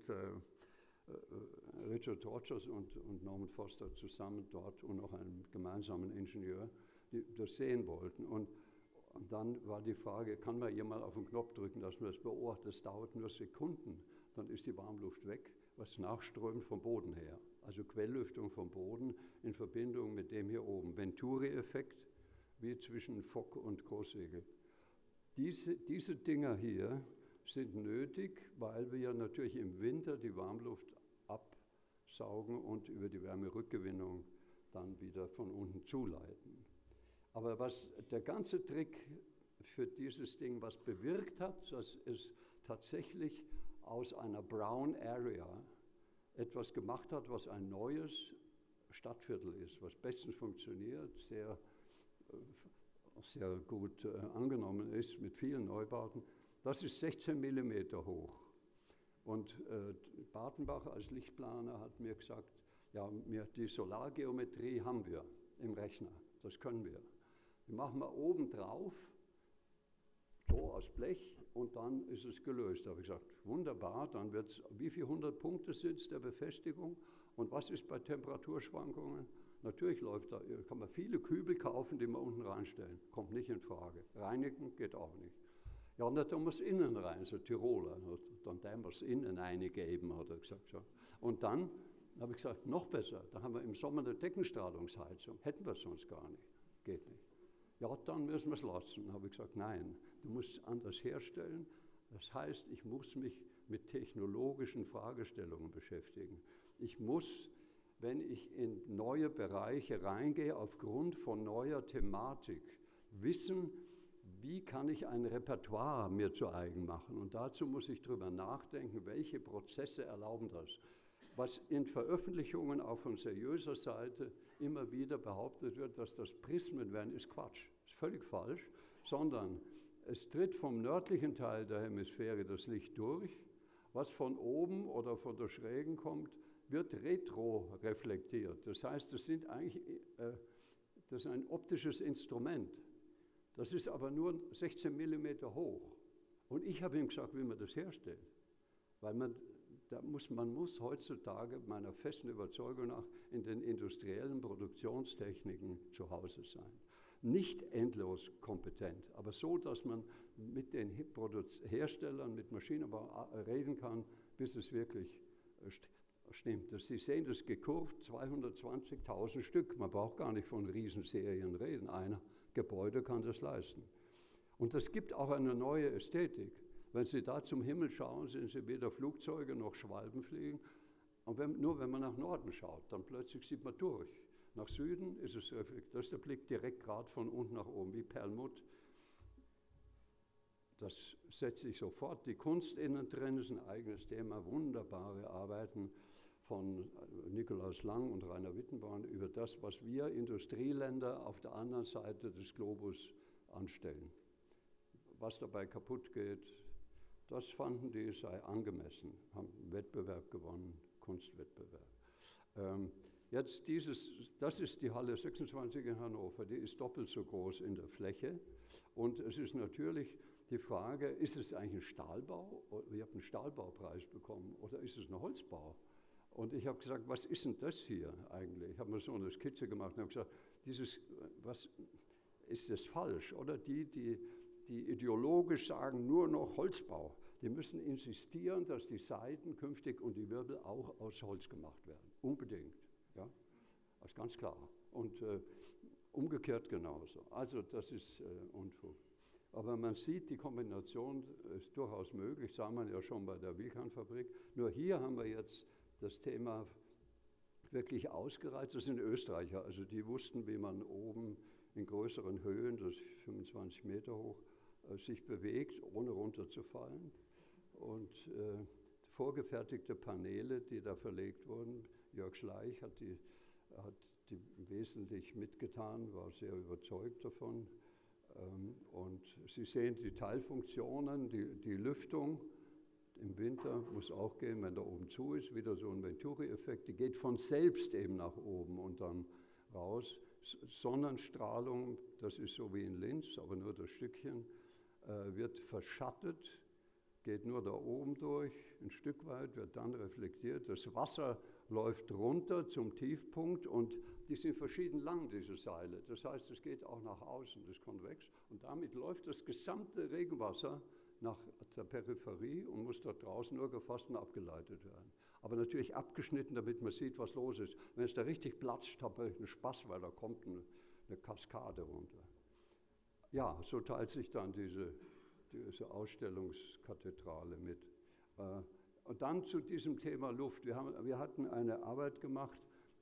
Richard Rogers und Norman Foster zusammen dort und noch einem gemeinsamen Ingenieur, die das sehen wollten. Und dann war die Frage, kann man hier mal auf den Knopf drücken, dass man das beobachtet? Das dauert nur Sekunden, dann ist die Warmluft weg, was nachströmt vom Boden her. Also Quelllüftung vom Boden in Verbindung mit dem hier oben. Venturi-Effekt, wie zwischen Fock und Großsegel. Diese Dinger hier sind nötig, weil wir ja natürlich im Winter die Warmluft absaugen und über die Wärmerückgewinnung dann wieder von unten zuleiten. Aber was der ganze Trick für dieses Ding, was bewirkt hat, dass es tatsächlich aus einer Brown Area etwas gemacht hat, was ein neues Stadtviertel ist, was bestens funktioniert, sehr gut angenommen ist mit vielen Neubauten. Das ist 16 mm hoch. Und Bartenbach als Lichtplaner hat mir gesagt, ja, die Solargeometrie haben wir im Rechner, das können wir. Die machen wir oben drauf, so aus Blech, und dann ist es gelöst. Da habe ich gesagt, wunderbar, dann wird es, wie viele 100 Punkte sind es der Befestigung? Und was ist bei Temperaturschwankungen? Natürlich läuft da, kann man viele Kübel kaufen, die man unten reinstellen. Kommt nicht in Frage. Reinigen geht auch nicht. Ja, und dann muss innen rein, so Tiroler. Dann dämmen wir es innen eingeben, hat er gesagt. So. Und dann habe ich gesagt, noch besser, da haben wir im Sommer eine Deckenstrahlungsheizung. Hätten wir es sonst gar nicht. Geht nicht. Ja, dann müssen wir es lassen. Habe ich gesagt, nein, du musst es anders herstellen. Das heißt, ich muss mich mit technologischen Fragestellungen beschäftigen. Ich muss, wenn ich in neue Bereiche reingehe, aufgrund von neuer Thematik, wissen, wie kann ich ein Repertoire mir zu eigen machen. Und dazu muss ich darüber nachdenken, welche Prozesse erlauben das. Was in Veröffentlichungen auch von seriöser Seite immer wieder behauptet wird, dass das Prismen wären, ist Quatsch. Ist völlig falsch, sondern es tritt vom nördlichen Teil der Hemisphäre das Licht durch. Was von oben oder von der Schrägen kommt, wird retroreflektiert. Das heißt, das ist ein optisches Instrument. Das ist aber nur 16 mm hoch. Und ich habe ihm gesagt, wie man das herstellt. Weil man muss heutzutage meiner festen Überzeugung nach in den industriellen Produktionstechniken zu Hause sein. Nicht endlos kompetent, aber so, dass man mit den Herstellern, mit Maschinenbau reden kann, bis es wirklich stimmt. Sie sehen das gekurvt, 220.000 Stück. Man braucht gar nicht von Riesenserien reden. Ein Gebäude kann das leisten. Und das gibt auch eine neue Ästhetik. Wenn Sie da zum Himmel schauen, sind Sie weder Flugzeuge noch Schwalben fliegen. Und nur wenn man nach Norden schaut, dann plötzlich sieht man durch. Nach Süden ist es das ist der Blick direkt gerade von unten nach oben, wie Perlmutt. Das setze ich sofort. Die Kunst innen drin ist ein eigenes Thema. Wunderbare Arbeiten von Nikolaus Lang und Rainer Wittenborn über das, was wir Industrieländer auf der anderen Seite des Globus anstellen. Was dabei kaputt geht, das fanden die sei angemessen, haben einen Wettbewerb gewonnen, Kunstwettbewerb. Das ist die Halle 26 in Hannover, die ist doppelt so groß in der Fläche und es ist natürlich die Frage, ist es eigentlich ein Stahlbau? Ich habe einen Stahlbaupreis bekommen oder ist es ein Holzbau? Und ich habe gesagt, was ist denn das hier eigentlich? Ich habe mir so eine Skizze gemacht und habe gesagt, was ist das falsch? Oder die ideologisch sagen, nur noch Holzbau, die müssen insistieren, dass die Seiten künftig und die Wirbel auch aus Holz gemacht werden. Unbedingt. Ja? Das ist ganz klar. Und umgekehrt genauso. Also das ist Unfug. Aber man sieht, die Kombination ist durchaus möglich, sah man ja schon bei der Wilkan-Fabrik. Nur hier haben wir jetzt das Thema wirklich ausgereizt. Das sind Österreicher, also die wussten, wie man oben in größeren Höhen, das ist 25 Meter hoch, sich bewegt, ohne runterzufallen. Und vorgefertigte Paneele, die da verlegt wurden, Jörg Schleich hat die wesentlich mitgetan, war sehr überzeugt davon. Und Sie sehen die Teilfunktionen, die Lüftung im Winter muss auch gehen, wenn da oben zu ist, wieder so ein Venturi-Effekt, die geht von selbst eben nach oben und dann raus. Sonnenstrahlung, das ist so wie in Linz, aber nur das Stückchen, wird verschattet, geht nur da oben durch, ein Stück weit, wird dann reflektiert. Das Wasser läuft runter zum Tiefpunkt und die sind verschieden lang, diese Seile. Das heißt, es geht auch nach außen, das konvex. Und damit läuft das gesamte Regenwasser nach der Peripherie und muss dort draußen nur gefasst und abgeleitet werden. Aber natürlich abgeschnitten, damit man sieht, was los ist. Wenn es da richtig platscht, habe ich einen Spaß, weil da kommt eine Kaskade runter. Ja, so teilt sich dann diese Ausstellungskathedrale mit. Und dann zu diesem Thema Luft. Wir hatten eine Arbeit gemacht,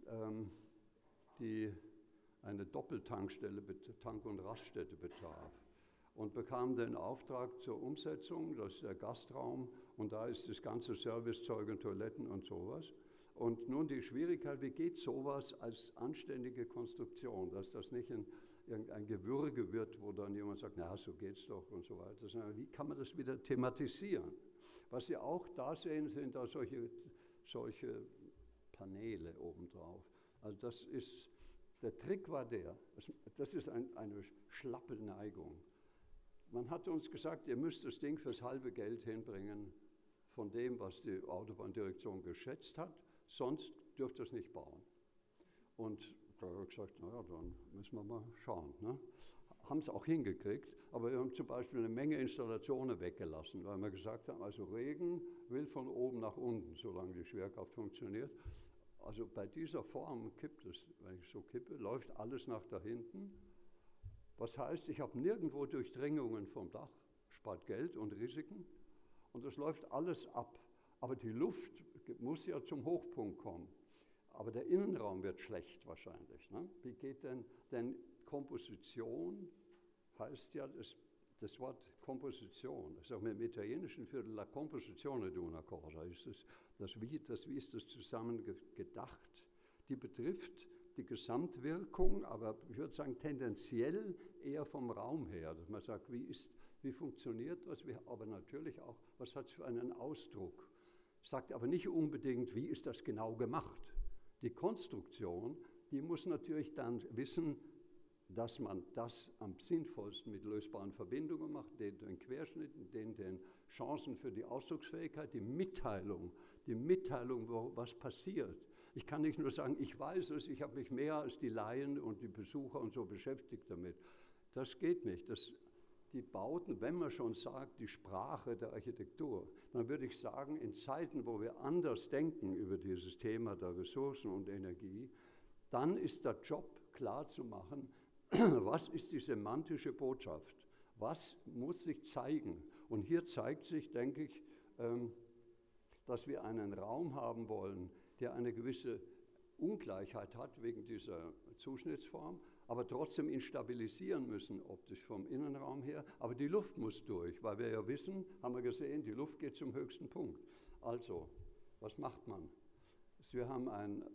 die eine Doppeltankstelle, Tank- und Raststätte betraf. Und bekam den Auftrag zur Umsetzung, das ist der Gastraum, und da ist das ganze Servicezeug und Toiletten und sowas. Und nun die Schwierigkeit, wie geht sowas als anständige Konstruktion, dass das nicht irgendein Gewürge wird, wo dann jemand sagt, na, so geht's doch und so weiter. Sondern wie kann man das wieder thematisieren? Was Sie auch da sehen, sind da solche Paneele obendrauf. Also der Trick war das ist eine schlappe Neigung. Man hat uns gesagt, ihr müsst das Ding fürs halbe Geld hinbringen von dem, was die Autobahndirektion geschätzt hat, sonst dürft ihr es nicht bauen. Und da habe ich gesagt, naja, dann müssen wir mal schauen. Ne? Haben es auch hingekriegt, aber wir haben zum Beispiel eine Menge Installationen weggelassen, weil wir gesagt haben, also Regen will von oben nach unten, solange die Schwerkraft funktioniert. Also bei dieser Form kippt es, wenn ich so kippe, läuft alles nach da hinten. Was heißt, ich habe nirgendwo Durchdringungen vom Dach, spart Geld und Risiken und das läuft alles ab. Aber die Luft muss ja zum Hochpunkt kommen. Aber der Innenraum wird schlecht wahrscheinlich. Ne? Wie geht denn Komposition heißt ja, das Wort Komposition, das ist auch mit dem Italienischen für la composizione di una cosa, wie ist das zusammen gedacht? Die betrifft die Gesamtwirkung, aber ich würde sagen tendenziell eher vom Raum her, dass man sagt, wie funktioniert das, aber natürlich auch, was hat es für einen Ausdruck? Sagt aber nicht unbedingt, wie ist das genau gemacht. Die Konstruktion, die muss natürlich dann wissen, dass man das am sinnvollsten mit lösbaren Verbindungen macht, den Querschnitten, den Chancen für die Ausdrucksfähigkeit, die Mitteilung, was passiert. Ich kann nicht nur sagen, ich weiß es, ich habe mich mehr als die Laien und die Besucher und so beschäftigt damit. Das geht nicht. Die Bauten, wenn man schon sagt, die Sprache der Architektur, dann würde ich sagen, in Zeiten, wo wir anders denken über dieses Thema der Ressourcen und Energie, dann ist der Job klar zu machen, was ist die semantische Botschaft? Was muss sich zeigen? Und hier zeigt sich, denke ich, dass wir einen Raum haben wollen, der eine gewisse Ungleichheit hat wegen dieser Zuschnittsform, aber trotzdem ihn stabilisieren müssen, optisch vom Innenraum her. Aber die Luft muss durch, weil wir ja wissen, haben wir gesehen, die Luft geht zum höchsten Punkt. Also, was macht man? Wir haben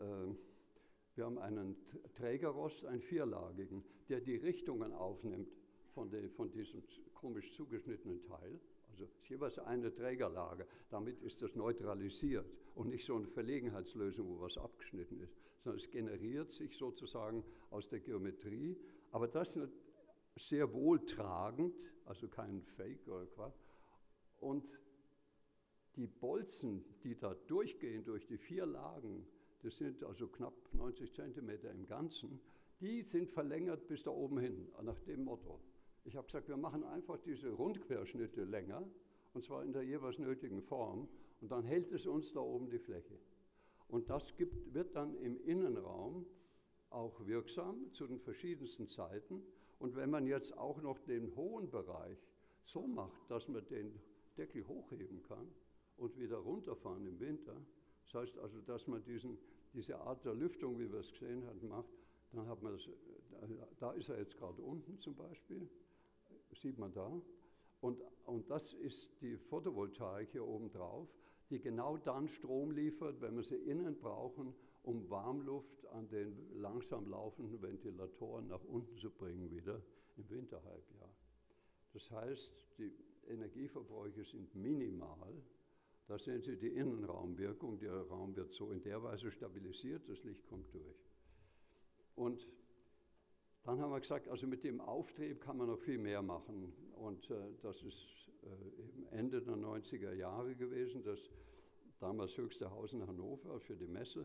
einen Trägerrost, einen vierlagigen, der die Richtungen aufnimmt von diesem komisch zugeschnittenen Teil. Also es ist jeweils eine Trägerlage. Damit ist das neutralisiert und nicht so eine Verlegenheitslösung, wo was abgeschnitten ist, sondern es generiert sich sozusagen aus der Geometrie. Aber das ist sehr wohltragend, also kein Fake oder Quatsch. Und die Bolzen, die da durchgehen durch die 4 Lagen, das sind also knapp 90 Zentimeter im Ganzen, die sind verlängert bis da oben hin, nach dem Motto. Ich habe gesagt, wir machen einfach diese Rundquerschnitte länger, und zwar in der jeweils nötigen Form, und dann hält es uns da oben die Fläche. Und das wird dann im Innenraum auch wirksam zu den verschiedensten Zeiten. Und wenn man jetzt auch noch den hohen Bereich so macht, dass man den Deckel hochheben kann und wieder runterfahren im Winter, das heißt also, dass man diese Art der Lüftung, wie wir es gesehen haben, macht, dann hat man das, da ist er jetzt gerade unten zum Beispiel, sieht man da. Und das ist die Photovoltaik hier oben drauf, die genau dann Strom liefert, wenn wir sie innen brauchen, um Warmluft an den langsam laufenden Ventilatoren nach unten zu bringen wieder im Winterhalbjahr. Das heißt, die Energieverbräuche sind minimal. Da sehen Sie die Innenraumwirkung. Der Raum wird so in der Weise stabilisiert, das Licht kommt durch. Und dann haben wir gesagt, also mit dem Auftrieb kann man noch viel mehr machen. Und das ist eben Ende der 90er Jahre gewesen, das damals höchste Haus in Hannover für die Messe.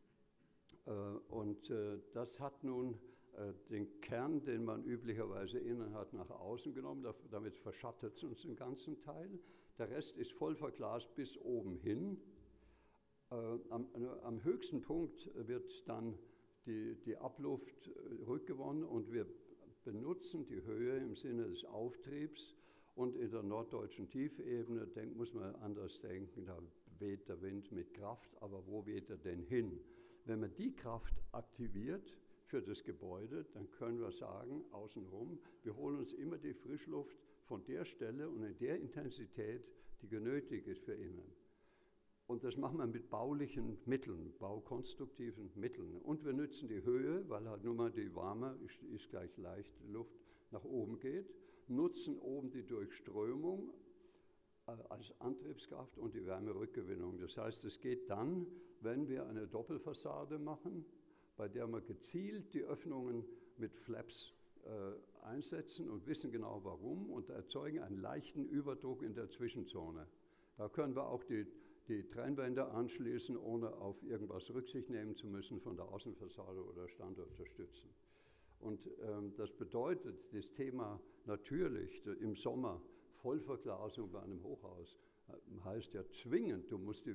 Und das hat nun den Kern, den man üblicherweise innen hat, nach außen genommen. Damit verschattet es uns den ganzen Teil. Der Rest ist voll verglast bis oben hin. Am höchsten Punkt wird dann die Abluft rückgewonnen und wir benutzen die Höhe im Sinne des Auftriebs. Und in der norddeutschen Tiefebene muss man anders denken, da weht der Wind mit Kraft, aber wo weht er denn hin? Wenn man die Kraft aktiviert für das Gebäude, dann können wir sagen, außenrum, wir holen uns immer die Frischluft von der Stelle und in der Intensität, die genötigt ist für innen. Und das machen wir mit baulichen Mitteln, baukonstruktiven Mitteln. Und wir nützen die Höhe, weil halt nur mal die warme ist gleich leichte Luft nach oben geht, nutzen oben die Durchströmung als Antriebskraft und die Wärmerückgewinnung. Das heißt, es geht dann, wenn wir eine Doppelfassade machen, bei der wir gezielt die Öffnungen mit Flaps einsetzen und wissen genau warum und erzeugen einen leichten Überdruck in der Zwischenzone. Da können wir auch die Trennwände anschließen, ohne auf irgendwas Rücksicht nehmen zu müssen von der Außenfassade oder Standort unterstützen. Und das bedeutet, das Thema natürlich im Sommer Vollverglasung bei einem Hochhaus heißt ja zwingend, du musst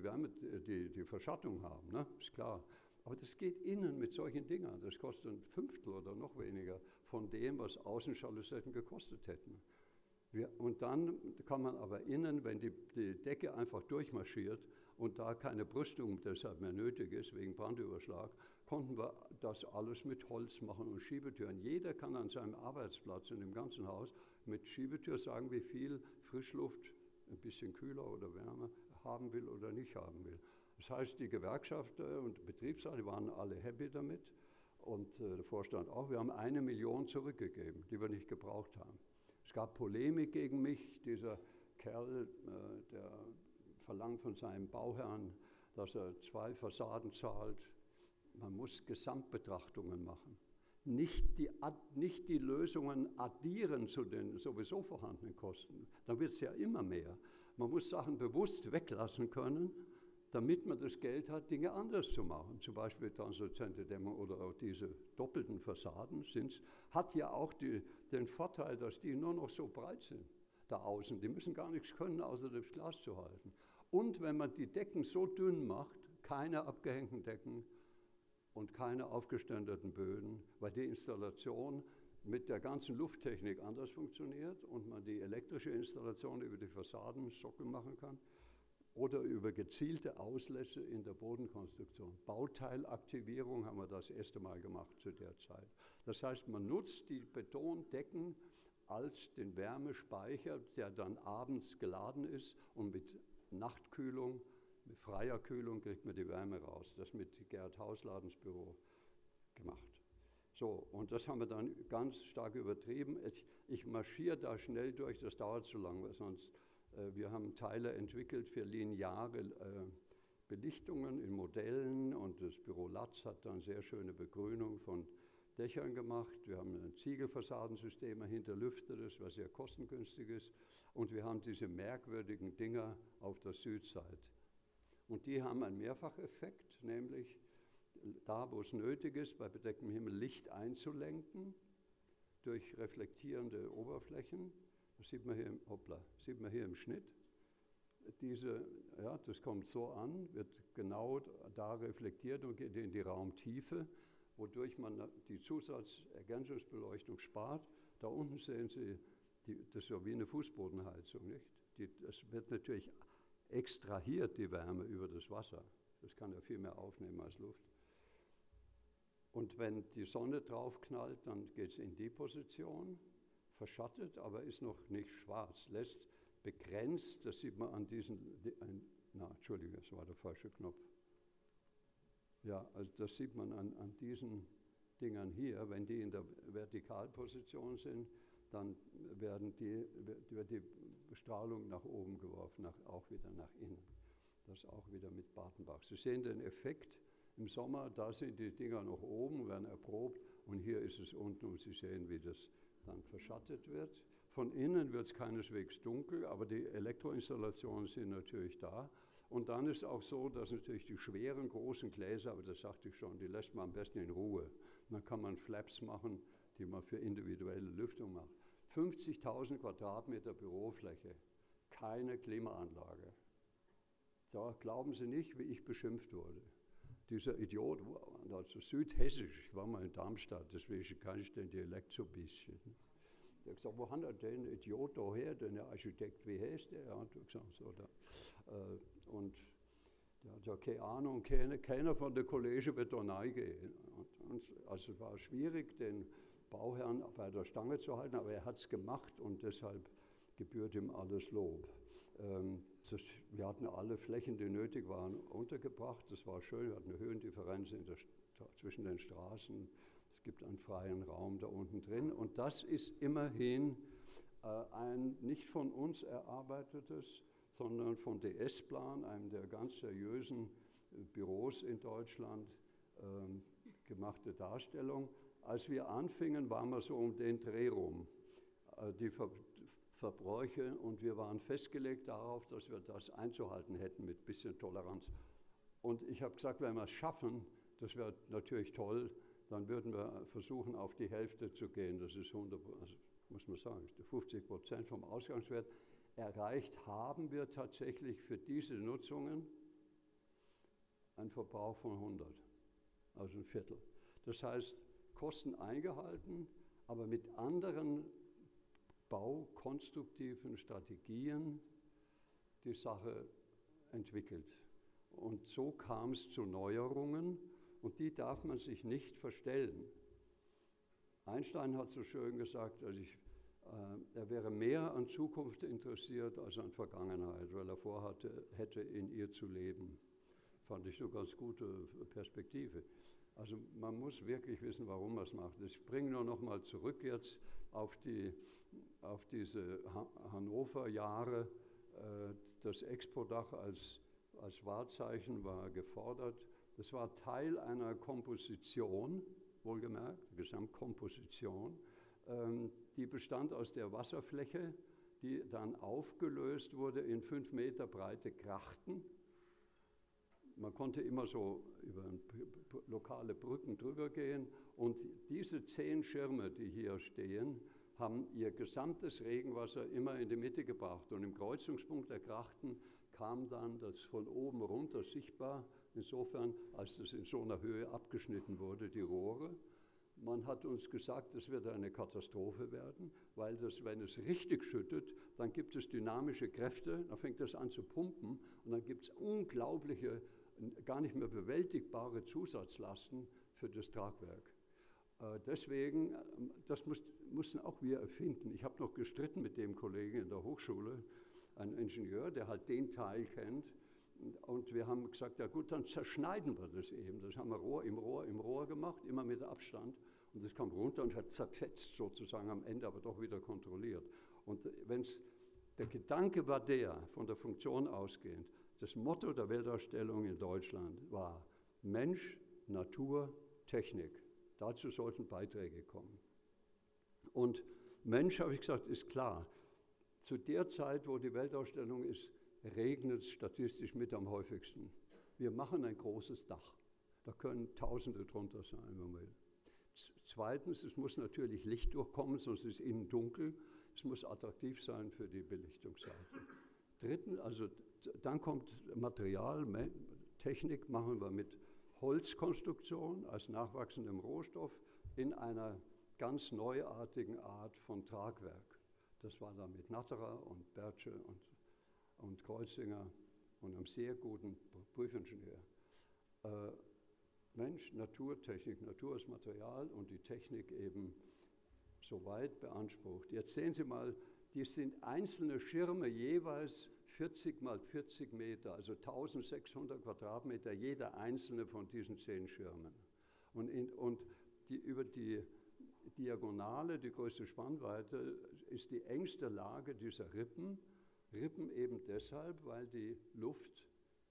die Verschattung haben, ne? Ist klar. Aber das geht innen mit solchen Dingern. Das kostet ein Fünftel oder noch weniger von dem, was Außenjalousetten gekostet hätten. Und dann kann man aber innen, wenn die Decke einfach durchmarschiert und da keine Brüstung deshalb mehr nötig ist, wegen Brandüberschlag, konnten wir das alles mit Holz machen und Schiebetüren. Jeder kann an seinem Arbeitsplatz in dem ganzen Haus mit Schiebetür sagen, wie viel Frischluft, ein bisschen kühler oder wärmer, haben will oder nicht haben will. Das heißt, die Gewerkschaft und Betriebsräte waren alle happy damit und der Vorstand auch. Wir haben 1 Million zurückgegeben, die wir nicht gebraucht haben. Es gab Polemik gegen mich. Dieser Kerl, der verlangt von seinem Bauherrn, dass er 2 Fassaden zahlt. Man muss Gesamtbetrachtungen machen. Nicht die Lösungen addieren zu den sowieso vorhandenen Kosten. Dann wird es ja immer mehr. Man muss Sachen bewusst weglassen können, damit man das Geld hat, Dinge anders zu machen. Zum Beispiel transluzente Dämmung oder auch diese doppelten Fassaden hat ja auch den Vorteil, dass die nur noch so breit sind, da außen. Die müssen gar nichts können, außer das Glas zu halten. Und wenn man die Decken so dünn macht, keine abgehängten Decken und keine aufgeständerten Böden, weil die Installation mit der ganzen Lufttechnik anders funktioniert und man die elektrische Installation über die Fassaden Sockel machen kann, oder über gezielte Auslässe in der Bodenkonstruktion. Bauteilaktivierung haben wir das erste Mal gemacht zu der Zeit. Das heißt, man nutzt die Betondecken als den Wärmespeicher, der dann abends geladen ist und mit Nachtkühlung, mit freier Kühlung kriegt man die Wärme raus. Das mit Gerhard Hausladens Büro gemacht. So, und das haben wir dann ganz stark übertrieben. Ich marschiere da schnell durch, das dauert zu lang, weil sonst... Wir haben Teile entwickelt für lineare Belichtungen in Modellen und das Büro Latz hat dann sehr schöne Begrünung von Dächern gemacht. Wir haben ein Ziegelfassadensystem hinterlüftet, das was sehr kostengünstig ist. Und wir haben diese merkwürdigen Dinger auf der Südseite. Und die haben einen Mehrfacheffekt, nämlich da, wo es nötig ist, bei bedecktem Himmel Licht einzulenken durch reflektierende Oberflächen. Das sieht man hier im Schnitt. Das kommt so an, wird genau da reflektiert und geht in die Raumtiefe, wodurch man die Zusatzergänzungsbeleuchtung spart. Da unten sehen Sie, das ist so wie eine Fußbodenheizung, nicht? Das wird natürlich extrahiert, die Wärme über das Wasser. Das kann ja viel mehr aufnehmen als Luft. Und wenn die Sonne draufknallt, dann geht es in die Position, verschattet, aber ist noch nicht schwarz, lässt begrenzt, das sieht man an diesen, Entschuldigung, das war der falsche Knopf. Ja, also das sieht man an diesen Dingern hier, wenn die in der Vertikalposition sind, dann wird die Bestrahlung nach oben geworfen, auch wieder nach innen. Das auch wieder mit Bartenbach. Sie sehen den Effekt im Sommer, da sind die Dinger noch oben, werden erprobt und hier ist es unten und Sie sehen, wie das dann verschattet wird. Von innen wird es keineswegs dunkel, aber die Elektroinstallationen sind natürlich da. Und dann ist auch so, dass natürlich die schweren, großen Gläser, aber das sagte ich schon, die lässt man am besten in Ruhe. Dann kann man Flaps machen, die man für individuelle Lüftung macht. 50.000 Quadratmeter Bürofläche, keine Klimaanlage. Da glauben Sie nicht, wie ich beschimpft wurde. Dieser Idiot, also südhessisch, ich war mal in Darmstadt, deswegen kann ich den Dialekt so ein bisschen. Der hat gesagt, wo hat er den Idiot da her, den Architekt, wie heißt der? Ja, gesagt, so da. Und der hat ja keine Ahnung, keiner von der Kollegen wird da reingehen. Also es war schwierig, den Bauherrn bei der Stange zu halten, aber er hat es gemacht und deshalb gebührt ihm alles Lob. Wir hatten alle Flächen, die nötig waren, untergebracht. Das war schön, wir hatten eine Höhendifferenz zwischen den Straßen. Es gibt einen freien Raum da unten drin. Und das ist immerhin ein nicht von uns erarbeitetes, sondern von DS-Plan, einem der ganz seriösen Büros in Deutschland, gemachte Darstellung. Als wir anfingen, waren wir so um den Dreh rum. Die Verbräuche und wir waren festgelegt darauf, dass wir das einzuhalten hätten mit ein bisschen Toleranz. Und ich habe gesagt, wenn wir es schaffen, das wäre natürlich toll, dann würden wir versuchen, auf die Hälfte zu gehen. Das ist 100, also muss man sagen, 50% vom Ausgangswert. Erreicht haben wir tatsächlich für diese Nutzungen einen Verbrauch von 100, also ein Viertel. Das heißt, Kosten eingehalten, aber mit anderen baukonstruktiven Strategien die Sache entwickelt. Und so kam es zu Neuerungen und die darf man sich nicht verstellen. Einstein hat so schön gesagt, er wäre mehr an Zukunft interessiert als an Vergangenheit, weil er hätte in ihr zu leben. Fand ich eine ganz gute Perspektive. Also man muss wirklich wissen, warum man es macht. Ich bringe nur noch mal zurück jetzt auf diese Hannover-Jahre. Das Expo-Dach als Wahrzeichen war gefordert. Das war Teil einer Komposition, wohlgemerkt, Gesamtkomposition, die bestand aus der Wasserfläche, die dann aufgelöst wurde in 5 Meter breite Grachten. Man konnte immer so über lokale Brücken drüber gehen und diese 10 Schirme, die hier stehen, haben ihr gesamtes Regenwasser immer in die Mitte gebracht und im Kreuzungspunkt der Grachten kam dann das von oben runter sichtbar, insofern, als das in so einer Höhe abgeschnitten wurde, die Rohre. Man hat uns gesagt, es wird eine Katastrophe werden, weil das, wenn es richtig schüttet, dann gibt es dynamische Kräfte, dann fängt das an zu pumpen und dann gibt es unglaubliche, gar nicht mehr bewältigbare Zusatzlasten für das Tragwerk. Deswegen, das mussten auch wir erfinden. Ich habe noch gestritten mit dem Kollegen in der Hochschule, ein Ingenieur, der halt den Teil kennt. Und wir haben gesagt, ja gut, dann zerschneiden wir das eben. Das haben wir im Rohr gemacht, immer mit Abstand. Und das kam runter und hat zerfetzt sozusagen am Ende, aber doch wieder kontrolliert. Und der Gedanke war von der Funktion ausgehend, das Motto der Weltausstellung in Deutschland war Mensch, Natur, Technik. Dazu sollten Beiträge kommen. Und Mensch, habe ich gesagt, ist klar. Zu der Zeit, wo die Weltausstellung ist, regnet es statistisch mit am häufigsten. Wir machen ein großes Dach. Da können Tausende drunter sein, wenn man will. Zweitens, es muss natürlich Licht durchkommen, sonst ist es innen dunkel. Es muss attraktiv sein für die Belichtungsseite. Drittens, also dann kommt Material, Technik machen wir mit Holzkonstruktion als nachwachsendem Rohstoff in einer ganz neuartigen Art von Tragwerk. Das war dann mit Natterer und Bertsche und Kreuzinger und einem sehr guten Prüfingenieur. Mensch, Naturtechnik, Natur ist Material und die Technik eben so weit beansprucht. Jetzt sehen Sie mal, die sind einzelne Schirme, jeweils 40 mal 40 Meter, also 1600 Quadratmeter, jeder einzelne von diesen 10 Schirmen. Und über die Diagonale, die größte Spannweite, ist die engste Lage dieser Rippen. Rippen eben deshalb, weil die Luft,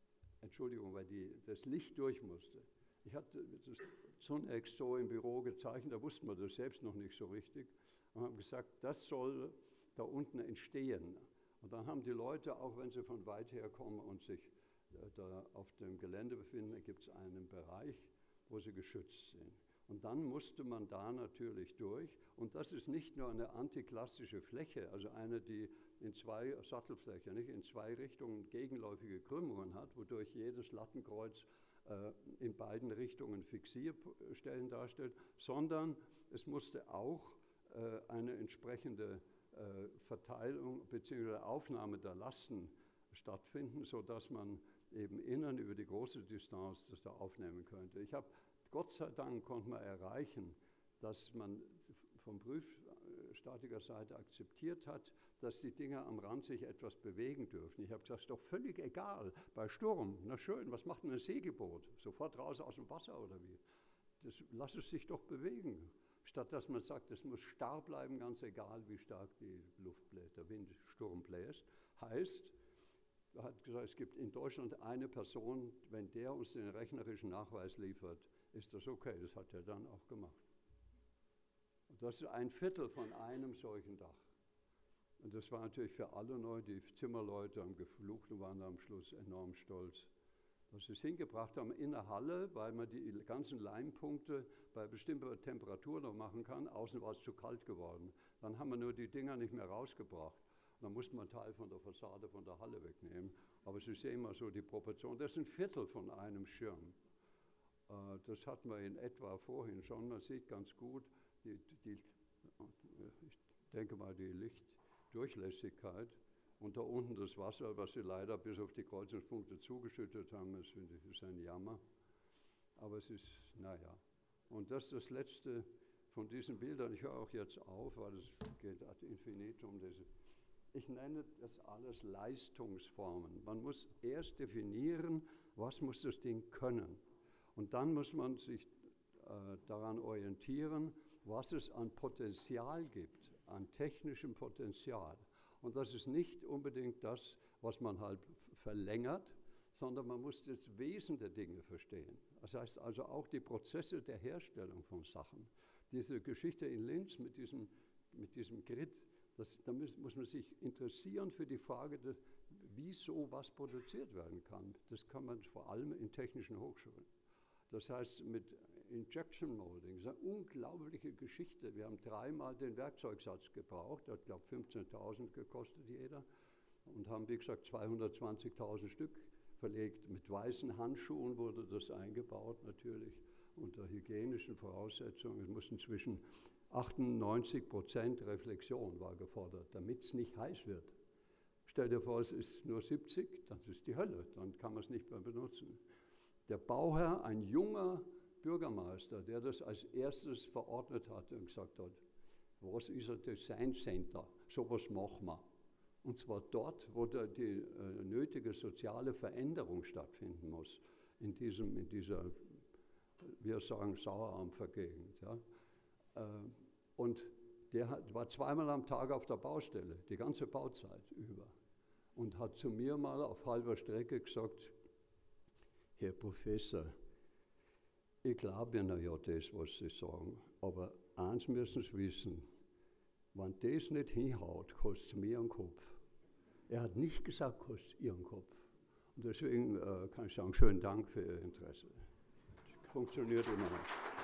weil das Licht durch musste. Ich hatte das zunächst so im Büro gezeichnet, da wussten wir das selbst noch nicht so richtig. Und haben gesagt, das soll da unten entstehen. Und dann haben die Leute, auch wenn sie von weit her kommen und sich da auf dem Gelände befinden, gibt es einen Bereich, wo sie geschützt sind. Und dann musste man da natürlich durch. Und das ist nicht nur eine antiklassische Fläche, also eine, die in zwei Sattelfläche, nicht in zwei Richtungen gegenläufige Krümmungen hat, wodurch jedes Lattenkreuz in beiden Richtungen Fixierstellen darstellt, sondern es musste auch eine entsprechende Verteilung bzw. Aufnahme der Lasten stattfinden, sodass man eben innen über die große Distanz das da aufnehmen könnte. Gott sei Dank konnte man erreichen, dass man von Prüfstatikerseite akzeptiert hat, dass die Dinger am Rand sich etwas bewegen dürfen. Ich habe gesagt, es ist doch völlig egal, bei Sturm, na schön, was macht denn ein Segelboot? Sofort raus aus dem Wasser oder wie? Lass es sich doch bewegen. Statt dass man sagt, es muss starr bleiben, ganz egal, wie stark die Luft bläst, der Windsturm bläst. Heißt, er hat gesagt, es gibt in Deutschland eine Person, wenn der uns den rechnerischen Nachweis liefert, ist das okay. Das hat er dann auch gemacht. Und das ist 1/4 von einem solchen Dach. Und das war natürlich für alle neu. Die Zimmerleute haben geflucht und waren am Schluss enorm stolz, dass sie es hingebracht haben in der Halle, weil man die ganzen Leimpunkte bei bestimmter Temperatur noch machen kann. Außen war es zu kalt geworden. Dann haben wir nur die Dinger nicht mehr rausgebracht. Dann musste man einen Teil von der Fassade von der Halle wegnehmen. Aber Sie sehen mal so die Proportion. Das ist 1/4 von einem Schirm. Das hatten wir in etwa vorhin schon. Man sieht ganz gut, ich denke mal, die Lichtdurchlässigkeit. Und da unten das Wasser, was sie leider bis auf die Kreuzungspunkte zugeschüttet haben, das ist ein Jammer. Aber es ist, naja. Und das ist das Letzte von diesen Bildern. Ich höre auch jetzt auf, weil es geht ad infinitum. Ich nenne das alles Leistungsformen. Man muss erst definieren, was muss das Ding können. Und dann muss man sich daran orientieren, was es an Potenzial gibt, an technischem Potenzial. Und das ist nicht unbedingt das, was man halt verlängert, sondern man muss das Wesen der Dinge verstehen. Das heißt also auch die Prozesse der Herstellung von Sachen. Diese Geschichte in Linz mit diesem Grid, da muss man sich interessieren für die Frage, wie sowas produziert werden kann. Das kann man vor allem in technischen Hochschulen. Das heißt, mit Injection Molding, das ist eine unglaubliche Geschichte. Wir haben 3-mal den Werkzeugsatz gebraucht, der hat, glaube ich, 15.000 gekostet jeder und haben, wie gesagt, 220.000 Stück verlegt. Mit weißen Handschuhen wurde das eingebaut, natürlich unter hygienischen Voraussetzungen. Es mussten zwischen 98% Reflexion war gefordert, damit es nicht heiß wird. Stell dir vor, es ist nur 70, dann ist die Hölle, dann kann man es nicht mehr benutzen. Der Bauherr, ein junger Bürgermeister, der das als erstes verordnet hat und gesagt hat, was ist ein Design Center, sowas machen wir. Und zwar dort, wo die nötige soziale Veränderung stattfinden muss, in dieser, wir sagen, Sauerampfergegend. Ja. Und der war 2-mal am Tag auf der Baustelle, die ganze Bauzeit über. Und hat zu mir mal auf halber Strecke gesagt, Herr Professor, Ich glaube Ihnen ja das, was Sie sagen. Aber eins müssen Sie wissen, wenn das nicht hinhaut, kostet es mir einen Kopf. Er hat nicht gesagt, kostet Ihren Kopf. Und deswegen kann ich sagen, schönen Dank für Ihr Interesse. Funktioniert immer noch.